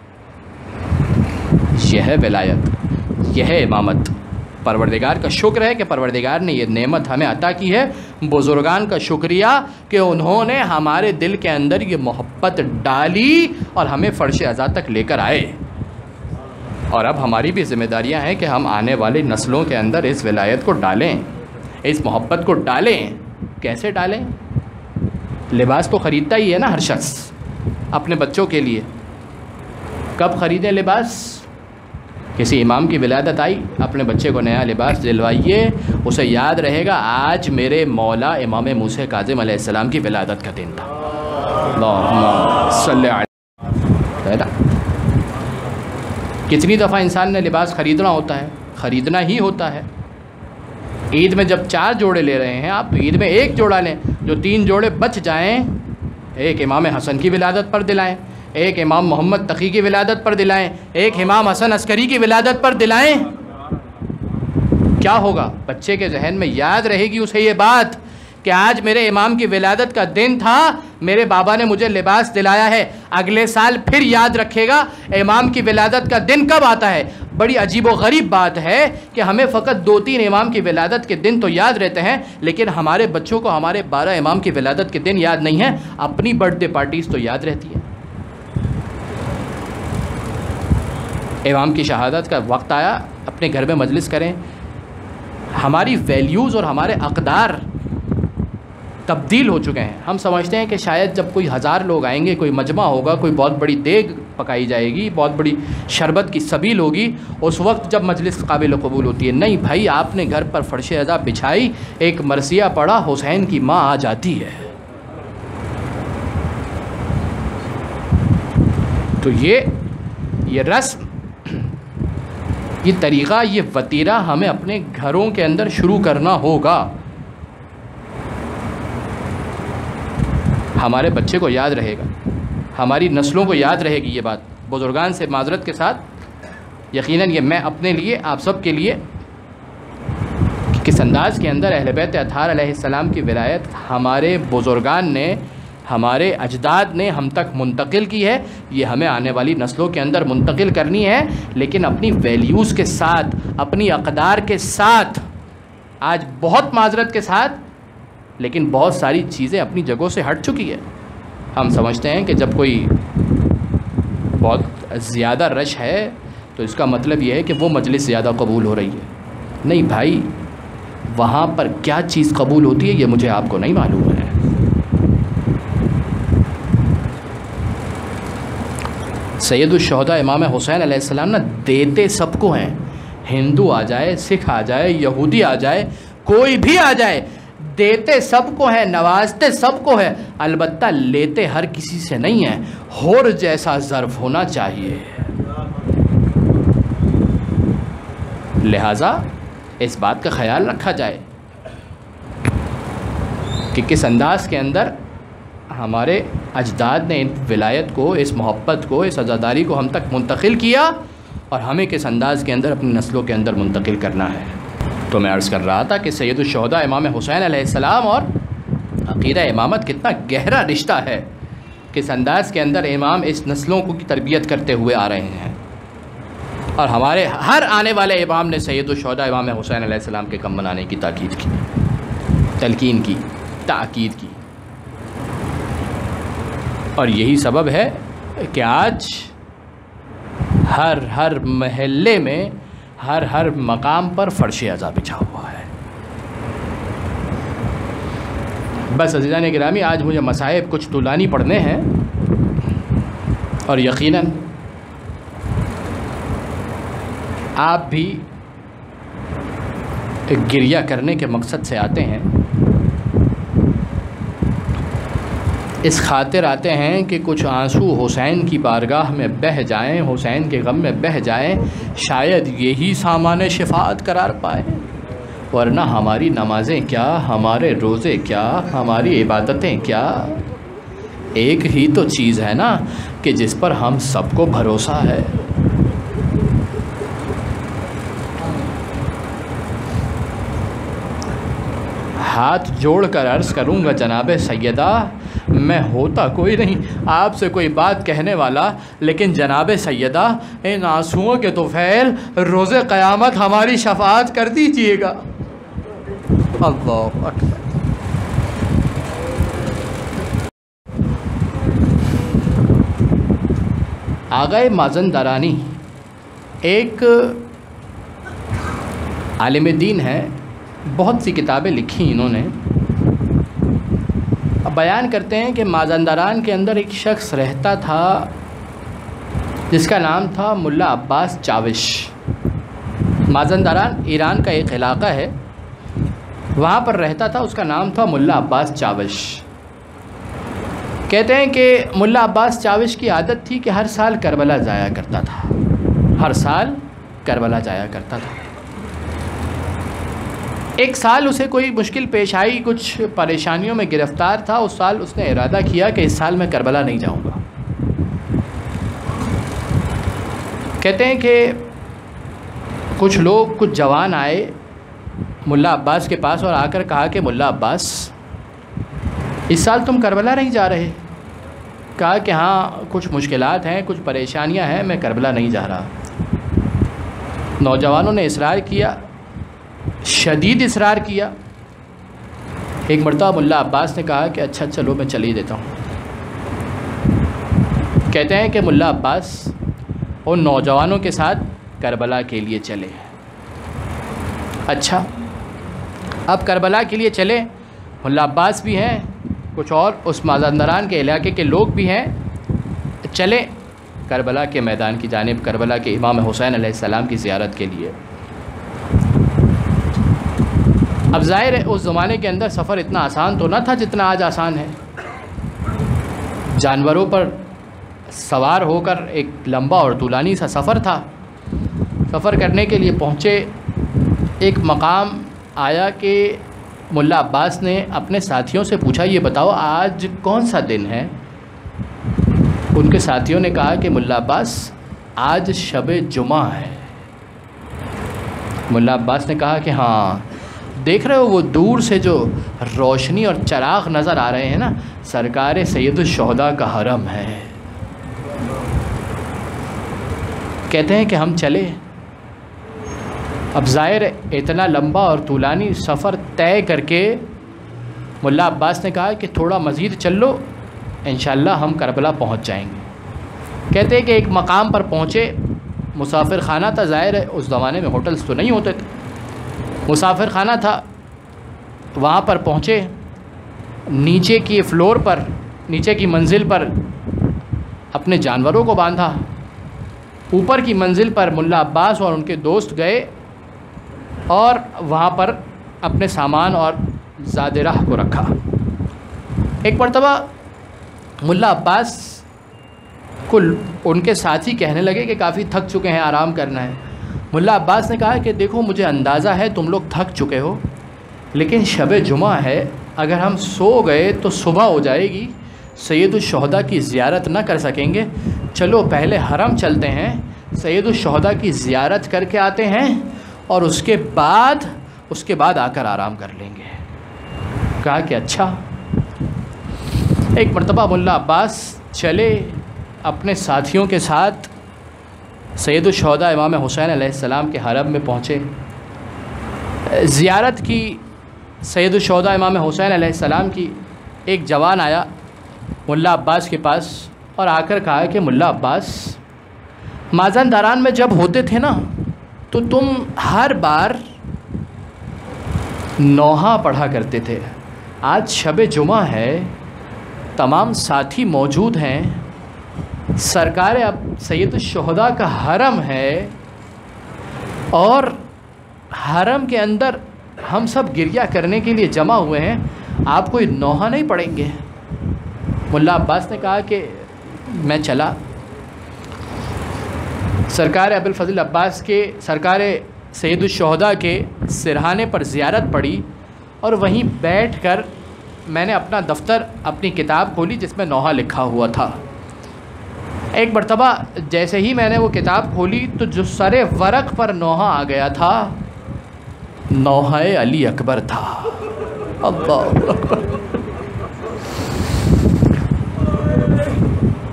یہ ہے ولایت، یہ ہے امامت۔ پروردگار کا شکر ہے کہ پروردگار نے یہ نعمت ہمیں عطا کی ہے۔ بزرگان کا شکریہ کہ انہوں نے ہمارے دل کے اندر یہ محبت ڈالی اور ہمیں فرش عزا تک لے کر آئے۔ اور اب ہماری بھی ذمہ داریاں ہیں کہ ہم آنے والی نسلوں کے اندر اس ولایت کو ڈالیں، اس محبت کو ڈالیں۔ کیسے ڈالیں؟ لباس تو خریدتا ہی ہے نا ہر شخص اپنے بچوں کے لیے۔ کب خریدیں لباس؟ کسی امام کی ولادت آئی، اپنے بچے کو نیا لباس دلوائیے، اسے یاد رہے گا آج میرے مولا امام موسیٰ کاظم علیہ السلام کی ولادت کا دن تھا۔ اللہم صلی علیہ۔ کتنی دفعہ انسان نے لباس خریدنا ہوتا ہے، خریدنا ہی ہوتا ہے۔ عید میں جب چار جوڑے لے رہے ہیں آپ، تو عید میں ایک جوڑا لیں، جو تین جوڑے بچ جائیں ایک امام حسن کی ولادت پر دلائیں، ایک امام محمد تقی کی ولادت پر دلائیں، ایک امام حسن عسکری کی ولادت پر دلائیں۔ کیا ہوگا؟ بچے کے ذہن میں یاد رہے گی اسے یہ بات کہ آج میرے امام کی ولادت کا دن تھا، میرے بابا نے مجھے لباس دلایا ہے۔ اگلے سال پھر یاد رکھے گا امام کی ولادت کا دن کب آتا ہے۔ بڑی عجیب و غریب بات ہے کہ ہمیں فقط دو تین امام کی ولادت کے دن تو یاد رہتے ہیں، لیکن ہمارے بچوں کو ہمارے بارہ امام کی ولادت کے دن یاد نہیں ہیں۔ اپنی برتھ ڈے پارٹیز تو یاد رہتی ہیں۔ امام کی شہادت کا وقت آیا، اپنے گھر میں مجلس کریں۔ ہماری ویلیوز اور ہمارے اقدار تبدیل ہو چکے ہیں۔ ہم سمجھتے ہیں کہ شاید جب کوئی ہزار لوگ آئیں گے، کوئی مجمع ہوگا، کوئی بہت بڑی دیگ پکائی جائے گی، بہت بڑی شربت کی سبیل ہوگی، اس وقت جب مجلس قابل قبول ہوتی ہے۔ نہیں بھائی، آپ نے گھر پر فرش عزا بچھائی، ایک مرثیہ پڑھا، حسین کی ماں آ جاتی ہے۔ تو یہ یہ رسم، یہ طریقہ، یہ وتیرہ ہمیں اپنے گھروں کے اندر شروع کرنا ہوگا۔ ہمارے بچے کو یاد رہے گا، ہماری نسلوں کو یاد رہے گی یہ بات۔ بزرگان سے معذرت کے ساتھ، یقیناً یہ میں اپنے لیے، آپ سب کے لیے، کس انداز کے اندر اہل بیت اطہار علیہ السلام کی ولایت ہمارے بزرگان نے، ہمارے اجداد نے ہم تک منتقل کی ہے، یہ ہمیں آنے والی نسلوں کے اندر منتقل کرنی ہے، لیکن اپنی ویلیوز کے ساتھ، اپنی اقدار کے ساتھ۔ آج بہت معذرت کے ساتھ، لیکن بہت ساری چیزیں اپنی جگہوں سے ہٹ چکی ہے۔ ہم سمجھتے ہیں کہ جب کوئی بہت زیادہ رش ہے تو اس کا مطلب یہ ہے کہ وہ مجلس زیادہ قبول ہو رہی ہے۔ نہیں بھائی، وہاں پر کیا چیز قبول ہوتی ہے یہ مجھے آپ کو نہیں معلوم ہے۔ سید الشہداء امام حسین علیہ السلام نا دیتے سب کو ہیں، ہندو آ جائے، سکھ آ جائے، یہودی آ جائے، کوئی بھی آ جائے، دیتے سب کو ہے، نوازتے سب کو ہے، البتہ لیتے ہر کسی سے نہیں ہے۔ ہور جیسا ظرف ہونا چاہیے۔ لہٰذا اس بات کا خیال رکھا جائے کہ کس انداز کے اندر ہمارے اجداد نے ان ولایت کو، اس محبت کو، اس عزاداری کو ہم تک منتقل کیا، اور ہمیں کس انداز کے اندر اپنی نسلوں کے اندر منتقل کرنا ہے۔ تو میں عرض کر رہا تھا کہ سید الشہداء امام حسین علیہ السلام اور عقیدہ امامت کتنا گہرا رشتہ ہے، کس انداز کے اندر امام اس نسلوں کو کی تربیت کرتے ہوئے آ رہے ہیں، اور ہمارے ہر آنے والے امام نے سید الشہداء امام حسین علیہ السلام کے کم بنانے کی تاکید کی، تلقین کی، تاکید کی۔ اور یہی سبب ہے کہ آج ہر ہر محلے میں، ہر ہر مقام پر فرش عزا بچھا ہوا ہے۔ بس عزیزان گرامی، آج مجھے مصائب کچھ طولانی پڑھنے ہیں، اور یقیناً آپ بھی ایک گریہ کرنے کے مقصد سے آتے ہیں، اس خاطر آتے ہیں کہ کچھ آنسو حسین کی بارگاہ میں بہہ جائیں، حسین کے غم میں بہہ جائیں، شاید یہی سامان شفاعت قرار پائے، ورنہ ہماری نمازیں کیا، ہمارے روزے کیا، ہماری عبادتیں کیا، ایک ہی تو چیز ہے نا کہ جس پر ہم سب کو بھروسہ ہے۔ ہاتھ جوڑ کر عرض کروں گا جناب سیدہ، میں ہوتا کوئی نہیں آپ سے کوئی بات کہنے والا، لیکن جناب سیدہ ان آنسوؤں کے طفیل روز قیامت ہماری شفاعت کر دیجئے گا۔ اللہ اکبر۔ آغا مازندرانی ایک عالم دین ہے، بہت سی کتابیں لکھی انہوں نے۔ بیان کرتے ہیں کہ مازندران کے اندر ایک شخص رہتا تھا جس کا نام تھا ملا عباس چاوش۔ مازندران ایران کا ایک علاقہ ہے، وہاں پر رہتا تھا، اس کا نام تھا ملا عباس چاوش۔ کہتے ہیں کہ ملا عباس چاوش کی عادت تھی کہ ہر سال کربلا جایا کرتا تھا، ہر سال کربلا جایا کرتا تھا۔ ایک سال اسے کوئی مشکل پیش آئی، کچھ پریشانیوں میں گرفتار تھا، اس سال اس نے ارادہ کیا کہ اس سال میں کربلا نہیں جاؤں گا۔ کہتے ہیں کہ کچھ لوگ، کچھ جوان آئے ملا عباس کے پاس اور آ کر کہا کہ ملا عباس اس سال تم کربلا نہیں جا رہے؟ کہا کہ ہاں کچھ مشکلات ہیں، کچھ پریشانیاں ہیں، میں کربلا نہیں جا رہا۔ نوجوانوں نے اصرار کیا، شدید اصرار کیا۔ ایک مرتبہ ملا عباس نے کہا کہ اچھا چلو میں چل ہی دیتا ہوں۔ کہتے ہیں کہ ملا عباس ان نوجوانوں کے ساتھ کربلا کے لیے چلے۔ اچھا اب کربلا کے لیے چلے، ملا عباس بھی ہیں، کچھ اور اس مازندران کے علاقے کے لوگ بھی ہیں، چلے کربلا کے میدان کی جانب، کربلا کے امام حسین علیہ السلام کی زیارت کے لیے۔ اب ظاہر ہے اس زمانے کے اندر سفر اتنا آسان تو نہ تھا جتنا آج آسان ہے۔ جانوروں پر سوار ہو کر ایک لمبا اور طولانی سا سفر تھا۔ سفر کرنے کے لیے پہنچے، ایک مقام آیا کہ ملا عباس نے اپنے ساتھیوں سے پوچھا یہ بتاؤ آج کون سا دن ہے؟ ان کے ساتھیوں نے کہا کہ ملا عباس آج شب جمعہ ہے۔ ملا عباس نے کہا کہ ہاں دیکھ رہے ہو وہ دور سے جو روشنی اور چراغ نظر آ رہے ہیں نا، سرکار سید الشہداء کا حرم ہے۔ کہتے ہیں کہ ہم چلے۔ اب ظاہر اتنا لمبا اور طولانی سفر طے کر کے ملا عباس نے کہا کہ تھوڑا مزید چل لو، انشاءاللہ ہم کربلا پہنچ جائیں گے۔ کہتے ہیں کہ ایک مقام پر پہنچے، مسافر خانہ تھا، ظاہر ہے اس زمانے میں ہوٹلز تو نہیں ہوتے تھے، مسافر خانہ تھا۔ وہاں پر پہنچے، نیچے کی فلور پر، نیچے کی منزل پر اپنے جانوروں کو باندھا، اوپر کی منزل پر ملا عباس اور ان کے دوست گئے اور وہاں پر اپنے سامان اور زاد راہ کو رکھا۔ ایک مرتبہ ملا عباس کو ان کے ساتھی کہنے لگے کہ کافی تھک چکے ہیں، آرام کرنا ہے۔ ملا عباس نے کہا کہ دیکھو مجھے اندازہ ہے تم لوگ تھک چکے ہو، لیکن شب جمعہ ہے، اگر ہم سو گئے تو صبح ہو جائے گی، سید الشہداء کی زیارت نہ کر سکیں گے، چلو پہلے حرم چلتے ہیں، سید الشہداء کی زیارت کر کے آتے ہیں اور اس کے بعد اس کے بعد آ کر آرام کر لیں گے۔ کہا کہ اچھا۔ ایک مرتبہ ملا عباس چلے، اپنے ساتھیوں کے ساتھ سید الشہداء امام حسین علیہ السلام کے حرم میں پہنچے، زیارت کی سید الشہداء امام حسین علیہ السلام کی۔ ایک جوان آیا ملا عباس کے پاس اور آ کر کہا کہ ملا عباس مازندران میں جب ہوتے تھے نا تو تم ہر بار نوحہ پڑھا کرتے تھے، آج شب جمعہ ہے، تمام ساتھی موجود ہیں، سرکار اب سید الشہداء کا حرم ہے اور حرم کے اندر ہم سب گریہ کرنے کے لیے جمع ہوئے ہیں، آپ کوئی نوحہ نہیں پڑھیں گے؟ ملا عباس نے کہا کہ میں چلا۔ سرکار ابوالفضل عباس کے، سرکار سید الشہداء کے سرہانے پر زیارت پڑھی اور وہیں بیٹھ کر میں نے اپنا دفتر، اپنی کتاب کھولی جس میں نوحہ لکھا ہوا تھا۔ ایک مرتبہ جیسے ہی میں نے وہ کتاب کھولی تو جو سر ورق پر نوحہ آ گیا تھا، نوحہ علی اکبر تھا۔ اللہ اکبر۔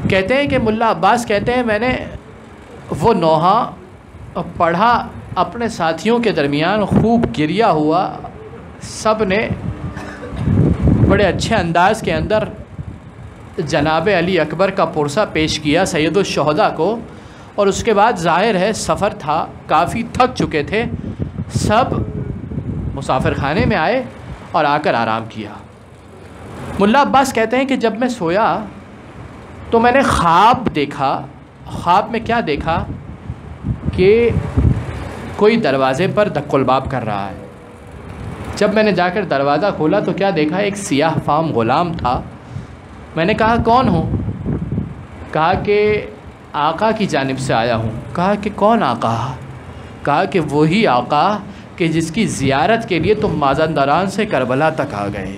کہتے ہیں کہ ملا عباس کہتے ہیں میں نے وہ نوحہ پڑھا اپنے ساتھیوں کے درمیان، خوب گریا ہوا، سب نے بڑے اچھے انداز کے اندر جناب علی اکبر کا پرسہ پیش کیا سید الشہداء کو، اور اس کے بعد ظاہر ہے سفر تھا، کافی تھک چکے تھے، سب مسافر خانے میں آئے اور آ کر آرام کیا۔ ملا عباس کہتے ہیں کہ جب میں سویا تو میں نے خواب دیکھا۔ خواب میں کیا دیکھا کہ کوئی دروازے پر دق الباب کر رہا ہے۔ جب میں نے جا کر دروازہ کھولا تو کیا دیکھا، ایک سیاہ فام غلام تھا۔ میں نے کہا کون ہو؟ کہا کہ آقا کی جانب سے آیا ہوں۔ کہا کہ کون آقا؟ کہا کہ وہی آقا کہ جس کی زیارت کے لیے تم مازندران سے کربلا تک آ گئے۔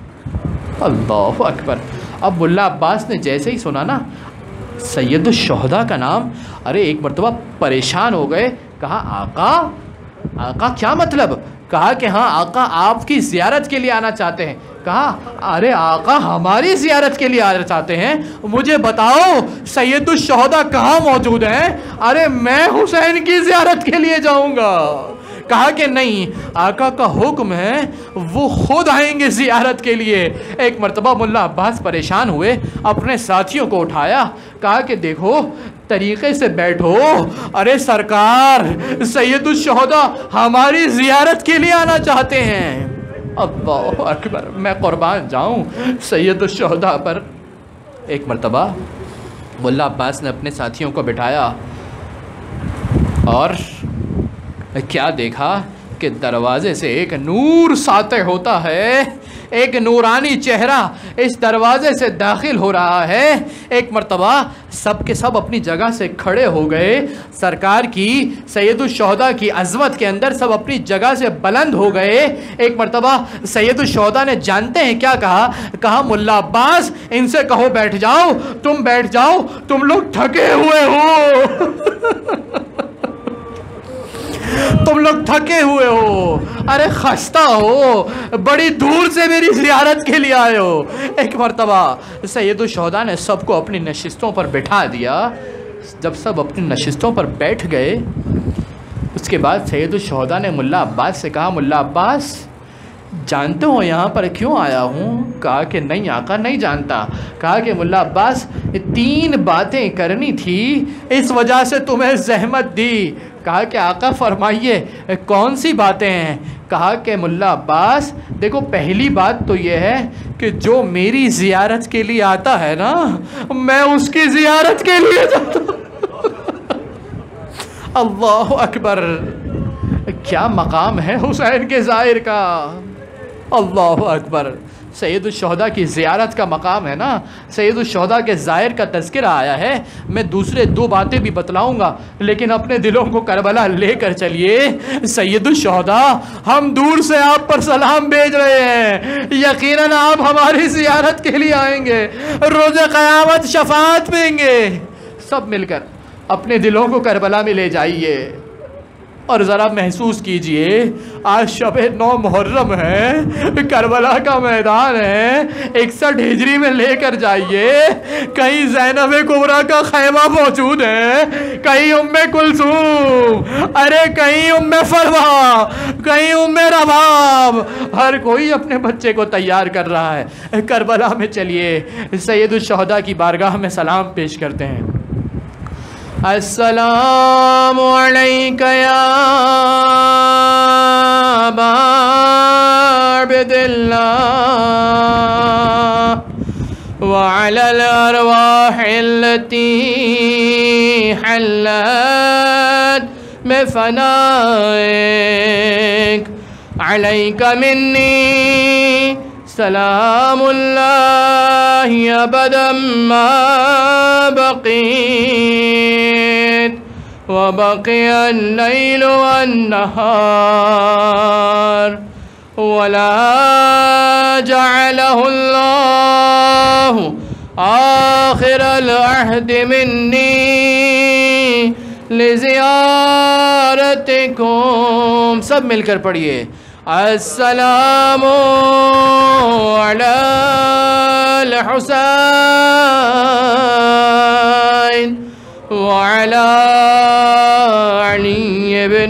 اللہ اکبر۔ اب ملا عباس نے جیسے ہی سنا نا سید الشہداء کا نام، ارے ایک مرتبہ پریشان ہو گئے۔ کہا آقا؟ آقا کیا مطلب؟ کہا کہ ہاں آقا آپ کی زیارت کے لیے آنا چاہتے ہیں۔ کہا ارے آقا ہماری زیارت کے لیے آنا چاہتے ہیں، مجھے بتاؤ سید الشہداء کہاں موجود ہیں؟ ارے میں حسین کی زیارت کے لیے جاؤں گا۔ کہا کہ نہیں، آقا کا حکم ہے، وہ خود آئیں گے زیارت کے لیے۔ ایک مرتبہ ملا عباس پریشان ہوئے، اپنے ساتھیوں کو اٹھایا، کہا کہ دیکھو طریقے سے بیٹھو، ارے سرکار سید الشہداء ہماری زیارت کے لیے آنا چاہتے ہیں۔ اللہ اکبر، میں قربان جاؤں سید الشہداء پر۔ ایک مرتبہ ملا عباس نے اپنے ساتھیوں کو بٹھایا اور کیا دیکھا کہ دروازے سے ایک نور ساطع ہوتا ہے، ایک نورانی چہرہ اس دروازے سے داخل ہو رہا ہے۔ ایک مرتبہ سب کے سب اپنی جگہ سے کھڑے ہو گئے، سرکار کی سید الشہداء کی عظمت کے اندر سب اپنی جگہ سے بلند ہو گئے۔ ایک مرتبہ سید الشہداء نے جانتے ہیں کیا کہا؟ کہا ملا عباس ان سے کہو بیٹھ جاؤ، تم بیٹھ جاؤ، تم لوگ تھکے ہوئے ہو، تم لوگ تھکے ہوئے ہو، ارے خستہ ہو، بڑی دور سے میری زیارت کے لیے آئے ہو۔ ایک مرتبہ سید الشہداء نے سب کو اپنی نشستوں پر بٹھا دیا۔ جب سب اپنی نشستوں پر بیٹھ گئے اس کے بعد سید الشہداء نے ملا عباس سے کہا ملا عباس جانتے ہو یہاں پر کیوں آیا ہوں؟ کہا کہ نہیں آقا نہیں جانتا۔ کہا کہ ملا عباس تین باتیں کرنی تھی اس وجہ سے تمہیں زحمت دی۔ کہا کہ آقا فرمائیے کون سی باتیں ہیں؟ کہا کہ ملا عباس دیکھو پہلی بات تو یہ ہے کہ جو میری زیارت کے لیے آتا ہے نا میں اس کی زیارت کے لیے جاتا ہوں۔ اللہ اکبر، کیا مقام ہے حسین کے زائر کا، اللہ اکبر۔ سید الشہداء کی زیارت کا مقام ہے نا، سید الشہداء کے زائر کا تذکرہ آیا ہے۔ میں دوسرے دو باتیں بھی بتلاؤں گا لیکن اپنے دلوں کو کربلا لے کر چلیے۔ سید الشہداء ہم دور سے آپ پر سلام بھیج رہے ہیں، یقیناً آپ ہماری زیارت کے لیے آئیں گے، روز قیامت شفاعت دیں گے۔ سب مل کر اپنے دلوں کو کربلا میں لے جائیے اور ذرا محسوس کیجئے آج شب نو محرم ہے، کربلا کا میدان ہے، اکسٹھ ہجری میں لے کر جائیے۔ کہیں زینب کبریٰ کا خیمہ موجود ہے، کہیں ام کلثوم، ارے کہیں ام فروا، کہیں ام رباب، ہر کوئی اپنے بچے کو تیار کر رہا ہے۔ کربلا میں چلیے سید الشہداء کی بارگاہ میں سلام پیش کرتے ہیں۔ السلام علیکہ یا ابا عبد اللہ وعلی الارواح التي حلت بفنائک علیکہ منی سلام اللہ ابدا ما بقیت وبقي الليل والنهار ولا جعله الله آخر العهد مني لزيارتكم۔ سب مل کر پڑھیے السلام علی الحسین وعلی علی ابن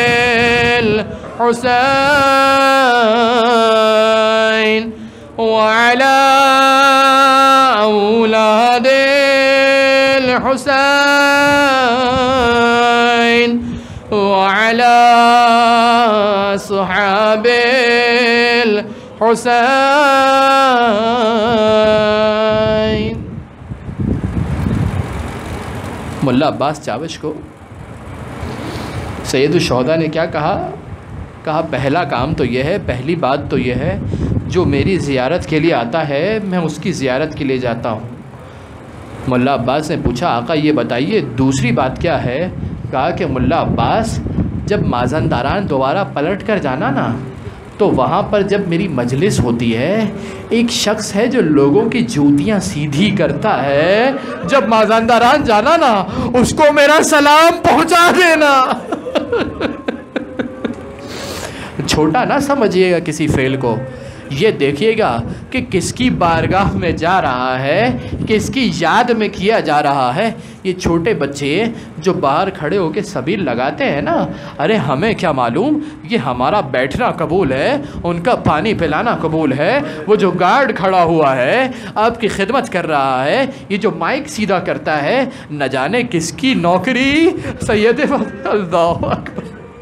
الحسین وعلی اولاد الحسین وعلى صحاب الحسین۔ ملا عباس چاوش کو سید الشہداء نے کیا کہا؟ کہا پہلا کام تو یہ ہے، پہلی بات تو یہ ہے، جو میری زیارت کے لیے آتا ہے میں اس کی زیارت کے لیے جاتا ہوں۔ ملا عباس نے پوچھا آقا یہ بتائیے دوسری بات کیا ہے؟ کہا کہ ملا عباس جب مازندران دوبارہ پلٹ کر جانا نا تو وہاں پر جب میری مجلس ہوتی ہے ایک شخص ہے جو لوگوں کی جوتیاں سیدھی کرتا ہے، جب مازندران جانا نا اس کو میرا سلام پہنچا دینا۔ چھوٹا نہ سمجھیے گا کسی فعل کو، یہ دیکھیے گا کہ کس کی بارگاہ میں جا رہا ہے، کس کی یاد میں کیا جا رہا ہے۔ یہ چھوٹے بچے جو باہر کھڑے ہو کے سبیل لگاتے ہیں نا، ارے ہمیں کیا معلوم یہ ہمارا بیٹھنا قبول ہے، ان کا پانی پلانا قبول ہے۔ وہ جو گارڈ کھڑا ہوا ہے آپ کی خدمت کر رہا ہے، یہ جو مائک سیدھا کرتا ہے، نہ جانے کس کی نوکری۔ سید اللہ اکبر۔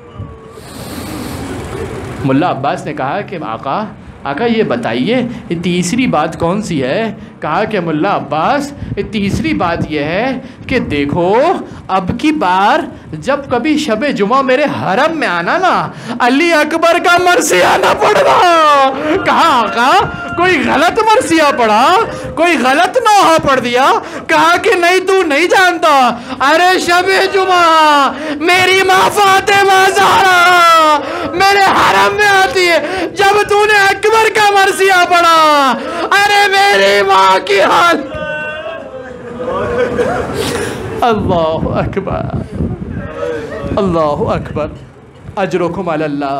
ملا عباس نے کہا کہ آقا آقا یہ بتائیے تیسری بات کون سی ہے؟ کہا کہ ملا عباس تیسری بات یہ ہے کہ دیکھو اب کی بار جب کبھی شب جمعہ میرے حرم میں آنا نا علی اکبر کا مرثیہ نہ پڑھنا۔ کہا آقا کوئی غلط مرثیہ پڑھا، کوئی غلط نوحہ پڑھ دیا؟ کہا کہ نہیں تو نہیں جانتا، ارے شب جمعہ میری ماں فاطمہ زہرا میرے حرم میں آتی ہے، جب تو نے اکبر کا مرثیہ پڑھا ارے میری ماں کی حال۔ اللہ اکبر اللہ اکبر، اجرکم علی اللہ۔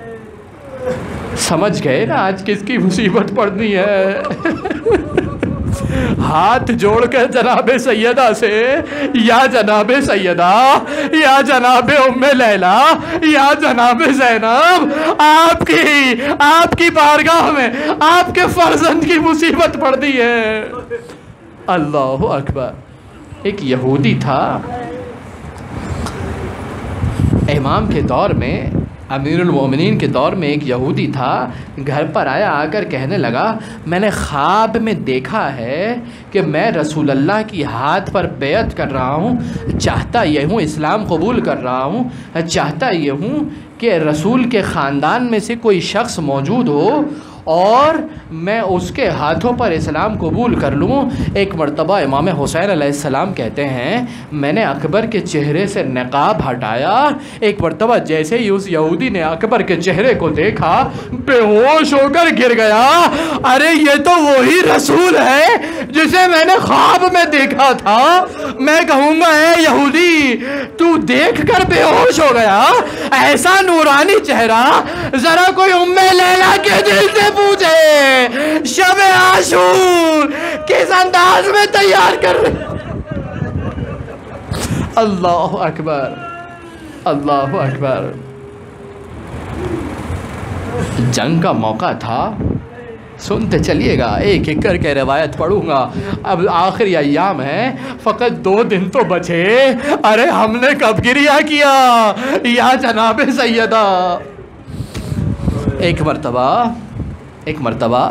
سمجھ گئے نا آج کس کی مصیبت پڑنی ہے؟ ہاتھ جوڑ کر جناب سیدہ سے، یا جناب سیدہ، یا جناب ام لیلہ، یا جناب زینب، آپ کی آپ کی بارگاہ میں آپ کے فرزند کی مصیبت پڑ دی ہے۔ اللہ اکبر۔ ایک یہودی تھا امام کے دور میں، امیر المومنین کے دور میں ایک یہودی تھا، گھر پر آیا، آ کر کہنے لگا میں نے خواب میں دیکھا ہے کہ میں رسول اللہ کی ہاتھ پر بیعت کر رہا ہوں، چاہتا یہ ہوں اسلام قبول کر رہا ہوں، چاہتا یہ ہوں کہ رسول کے خاندان میں سے کوئی شخص موجود ہو اور میں اس کے ہاتھوں پر اسلام قبول کر لوں۔ ایک مرتبہ امام حسین علیہ السلام کہتے ہیں میں نے اکبر کے چہرے سے نقاب ہٹایا، ایک مرتبہ جیسے ہی اس یہودی نے اکبر کے چہرے کو دیکھا بے ہوش ہو کر گر گیا، ارے یہ تو وہی رسول ہے جسے میں نے خواب میں دیکھا تھا۔ میں کہوں گا اے یہودی تو دیکھ کر بے ہوش ہو گیا، ایسا نورانی چہرہ ذرا کوئی ام لیلہ کے دل سے پوچھے شب عاشور کس انداز میں تیار کر رہے۔ اللہ اکبر اللہ اکبر۔ جنگ کا موقع تھا، سنتے چلیے گا، ایک ایک کر کے روایت پڑھوں گا، اب آخری ایام ہے، فقط دو دن تو بچے، ارے ہم نے کب گریہ کیا یا جناب سیدہ۔ ایک مرتبہ ایک مرتبہ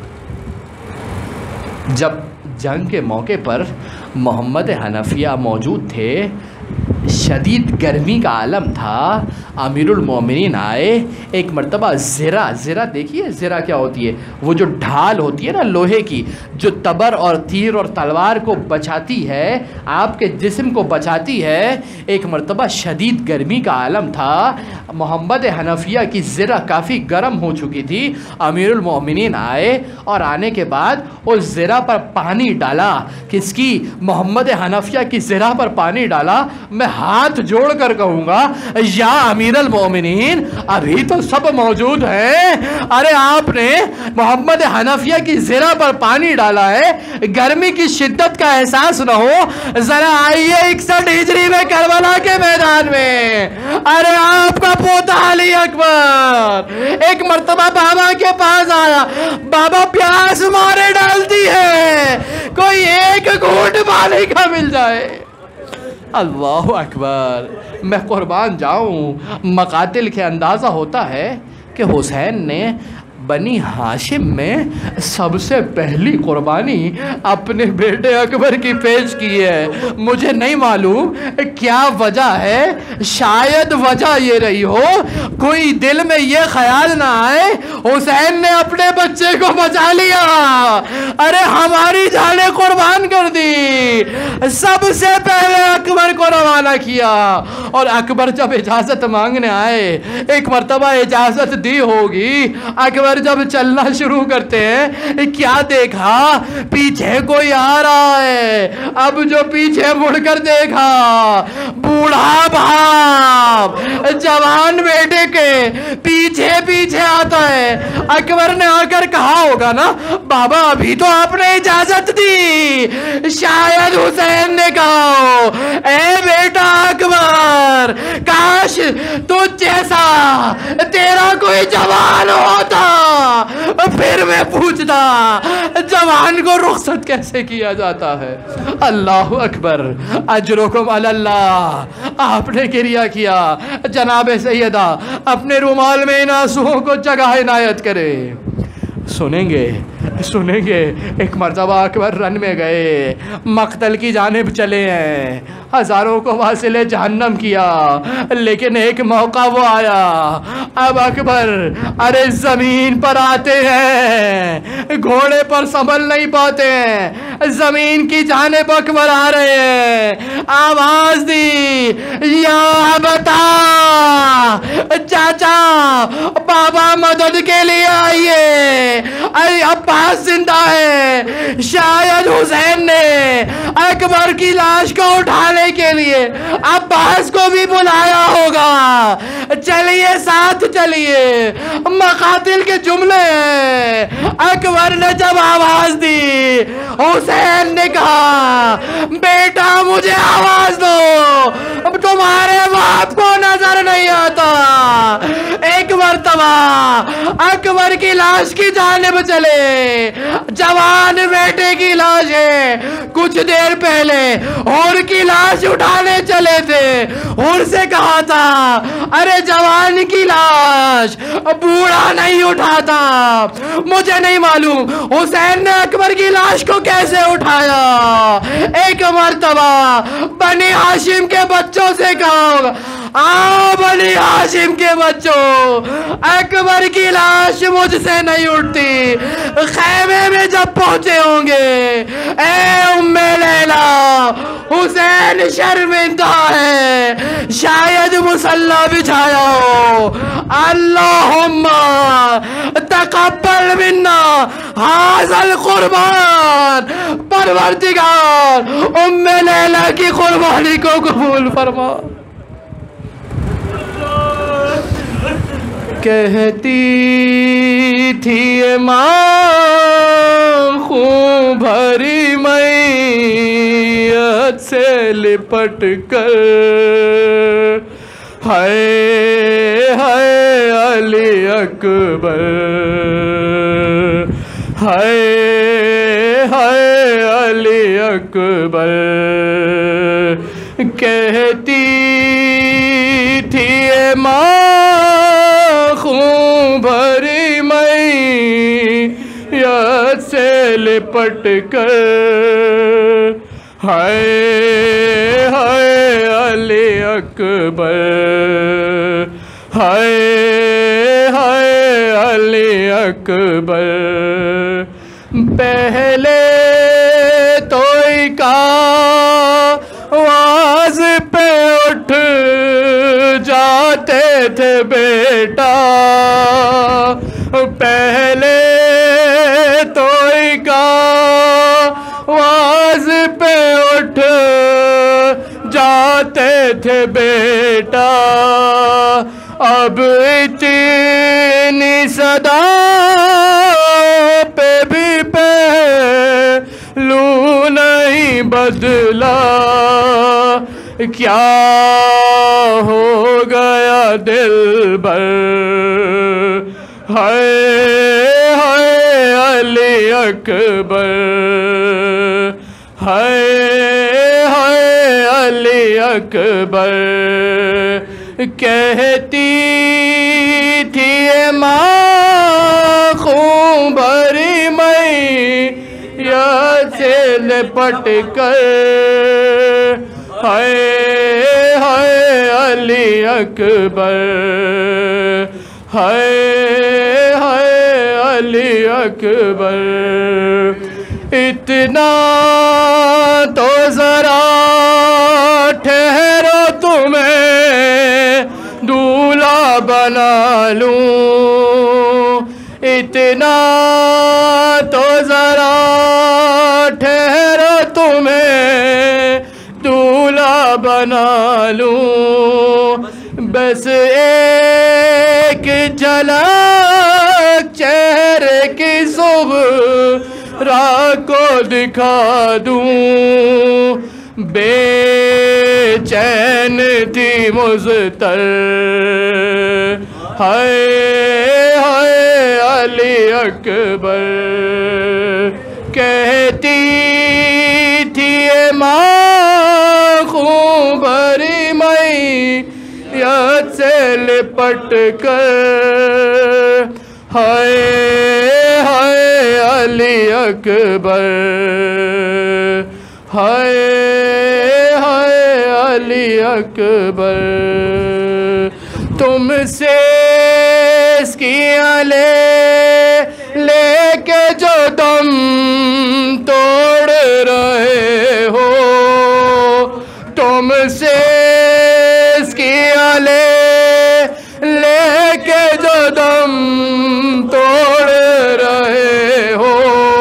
جب جنگ کے موقع پر محمد حنفیہ موجود تھے، شدید گرمی کا عالم تھا، امیر المومنین آئے، ایک مرتبہ زرہ زرہ دیکھیے زرہ کیا ہوتی ہے، وہ جو ڈھال ہوتی ہے نا لوہے کی، جو تبر اور تیر اور تلوار کو بچاتی ہے، آپ کے جسم کو بچاتی ہے۔ ایک مرتبہ شدید گرمی کا عالم تھا، محمد حنفیہ کی زرہ کافی گرم ہو چکی تھی، امیر المومنین آئے اور آنے کے بعد اس زرہ پر پانی ڈالا، کس کی؟ محمد حنفیہ کی زرہ پر پانی ڈالا۔ میں ہاتھ جوڑ کر کہوں گا یا امیر المومنین ابھی تو سب موجود ہیں، ارے آپ نے محمد حنفیہ کی زرہ پر پانی ڈالا ہے، گرمی کی شدت کا احساس نہ ہو، ذرا آئیے اکسٹھ ہجری میں کربلا کے میدان میں۔ ارے آپ کا پوتا علی اکبر ایک مرتبہ بابا کے پاس آیا، بابا پیاس مارے ڈالتی ہے، کوئی ایک گھونٹ پانی کا مل جائے۔ اللہ اکبر، میں قربان جاؤں، مقاتل کے اندازہ ہوتا ہے کہ حسین نے بنی ہاشم میں سب سے پہلی قربانی اپنے بیٹے اکبر کی پیش کی ہے۔ مجھے نہیں معلوم کیا وجہ ہے، شاید وجہ یہ رہی ہو کوئی دل میں یہ خیال نہ آئے حسین نے اپنے بچے کو بچا لیا، ارے ہماری جانیں قربان کر دی، سب سے پہلے اکبر کو روانہ کیا۔ اور اکبر جب اجازت مانگنے آئے، ایک مرتبہ اجازت دی ہوگی، اکبر جب چلنا شروع کرتے ہیں کیا دیکھا، پیچھے کوئی آ رہا ہے۔ اب جو پیچھے مڑ کر دیکھا، بوڑھا باپ جوان بیٹے کے پیچھے پیچھے آتا ہے۔ اکبر نے آ کر کہا ہوگا نا، بابا ابھی تو آپ نے اجازت دی، شاید حسین نے کہا اے بیٹا اکبر کاش تجھ جیسا تیرا کوئی جوان ہوتا، پھر میں پوچھتا جوان کو رخصت کیسے کیا جاتا ہے۔ اللہ اکبر، اجرکم علی اللہ۔ آپ نے کریا کیا، جناب سیدہ اپنے رومال میں ان آنسوؤں کو جگہ عنایت کرے۔ سنیں گے سنیں گے ایک مرتبہ اکبر رن میں گئے، مقتل کی جانب چلے ہیں، ہزاروں کو واصل جہنم کیا، لیکن ایک موقع وہ آیا، اب اکبر ارے زمین پر آتے ہیں، گھوڑے پر سنبھل نہیں پاتے ہیں، زمین کی جانب اکبر آ رہے ہیں، آواز دی یا بتا چاچا بابا مدد کے لیے آئیے، ارے عباس زندہ ہے، شاید حسین نے اکبر کی لاش کو اٹھانے کے لیے عباس کو بھی بلایا ہوگا، چلیے ساتھ چلیے۔ مقاتل کے جملے ہیں، اکبر نے جب آواز دی، حسین نے کہا بیٹا مجھے آواز دو، اب تمہارے باپ کو نظر نہیں آتا۔ ایک مرتبہ اکبر کی لاش کی جانب چلے، جوان بیٹے کی لاش ہے، کچھ دیر پہلے اور کی لاش اٹھانے چلے تھے، اور سے کہا تھا ارے جوان کی لاش بوڑھا نہیں اٹھاتا۔ مجھے نہیں معلوم حسین نے اکبر کی لاش کو کیسے اٹھایا۔ ایک مرتبہ بنی ہاشم کے بچوں سے کہا آؤ بنی ہاشم کے بچوں، اکبر کی لاش مجھ سے نہیں اٹھتی۔ خیمے میں جب پہنچے ہوں گے، اے ام لیلا حسین شرمندہ ہے، شاید مصلی بچھایا ہو، اللہم تقبل منا ھذا القربان، پروردگار ام لیلا کی قربانی کو قبول فرما۔ کہتی تھی ماں خون بھری میت سے لپٹ کر، ہائے ہائے علی اکبر، ہائے ہائے علی اکبر، کہتی تھی ماں خون بھری میت سے لپٹ کر، ہائے ہائے علی اکبر، ہائے ہائے علی اکبر۔ پہلے تو ایک آواز پہ اٹھ جاتے تھے بیٹا، پہلے تو ایک آواز پہ اٹھ جاتے بلاتے تھے بیٹا، اب اتنی صدا پہ بھی پہلو نہیں بدلا، کیا ہو گیا دل بر، ہائے ہائے علی اکبر، ہائے ہائے علی اکبر، کہتی تھی ماں خون بھری میت سے لپٹ کر، ہائے ہائے علی اکبر، ہائے ہائے علی اکبر، اتنا تو ذرا ٹھہرو تمہیں دولہا بنا لوں، اتنا تو ذرا ٹھہرو تمہیں دولہا بنا لوں، بس ایک جھلک چہرے کی زہرا کو دکھا دوں، بے چین تھی مضطر، ہائے ہائے علی اکبر، کہتی تھی ماں خون بھری میت سے لپٹ کر، ہائے ہائے علی اکبر، ہائے ہائے علی اکبر، تم سے اس کی لے لے کے جو دم توڑ رہے ہو، تم سے اس کی لے لے کے جو دم توڑ رہے ہو،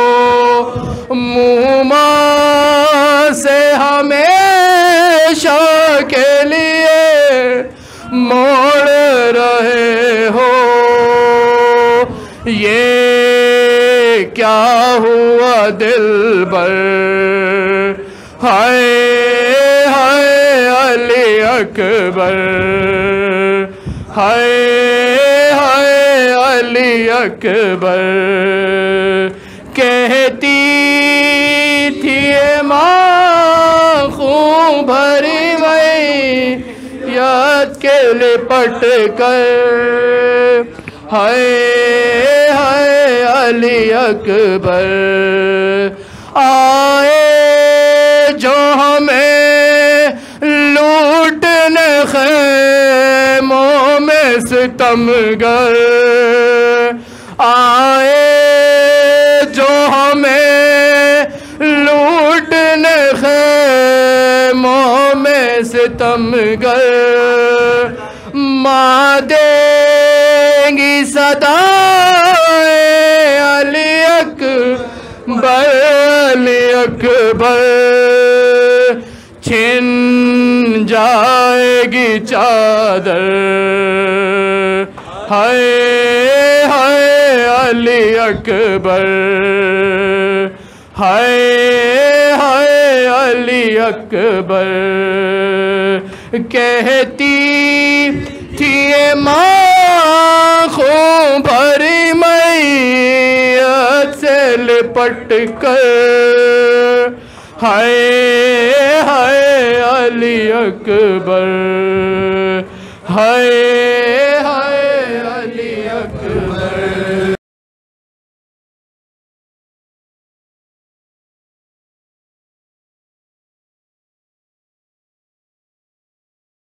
منہ سے ہمیشہ کے لیے موڑ رہے ہو، یہ کیا ہوا دل بر، ہائے ہائے علی اکبر، ہائے ہائے علی اکبر، کہتی تھی ماں خون بھری میت کے لپٹ کر، ہائے ہائے علی اکبر، آئے جو ہمیں لوٹنے خیموں میں ستمگر، آئے جو ہمیں لوٹنے خیموں میں ستمگر، ماں دیں گی صدائے علی اکبر، علی اکبر، چھن جائے گی چادر، ہائے ہائے علی اکبر، ہائے ہائے علی اکبر، کہتی تھی ماں خون بھری میت سے لپٹ کر، ہائے ہائے علی اکبر، ہائے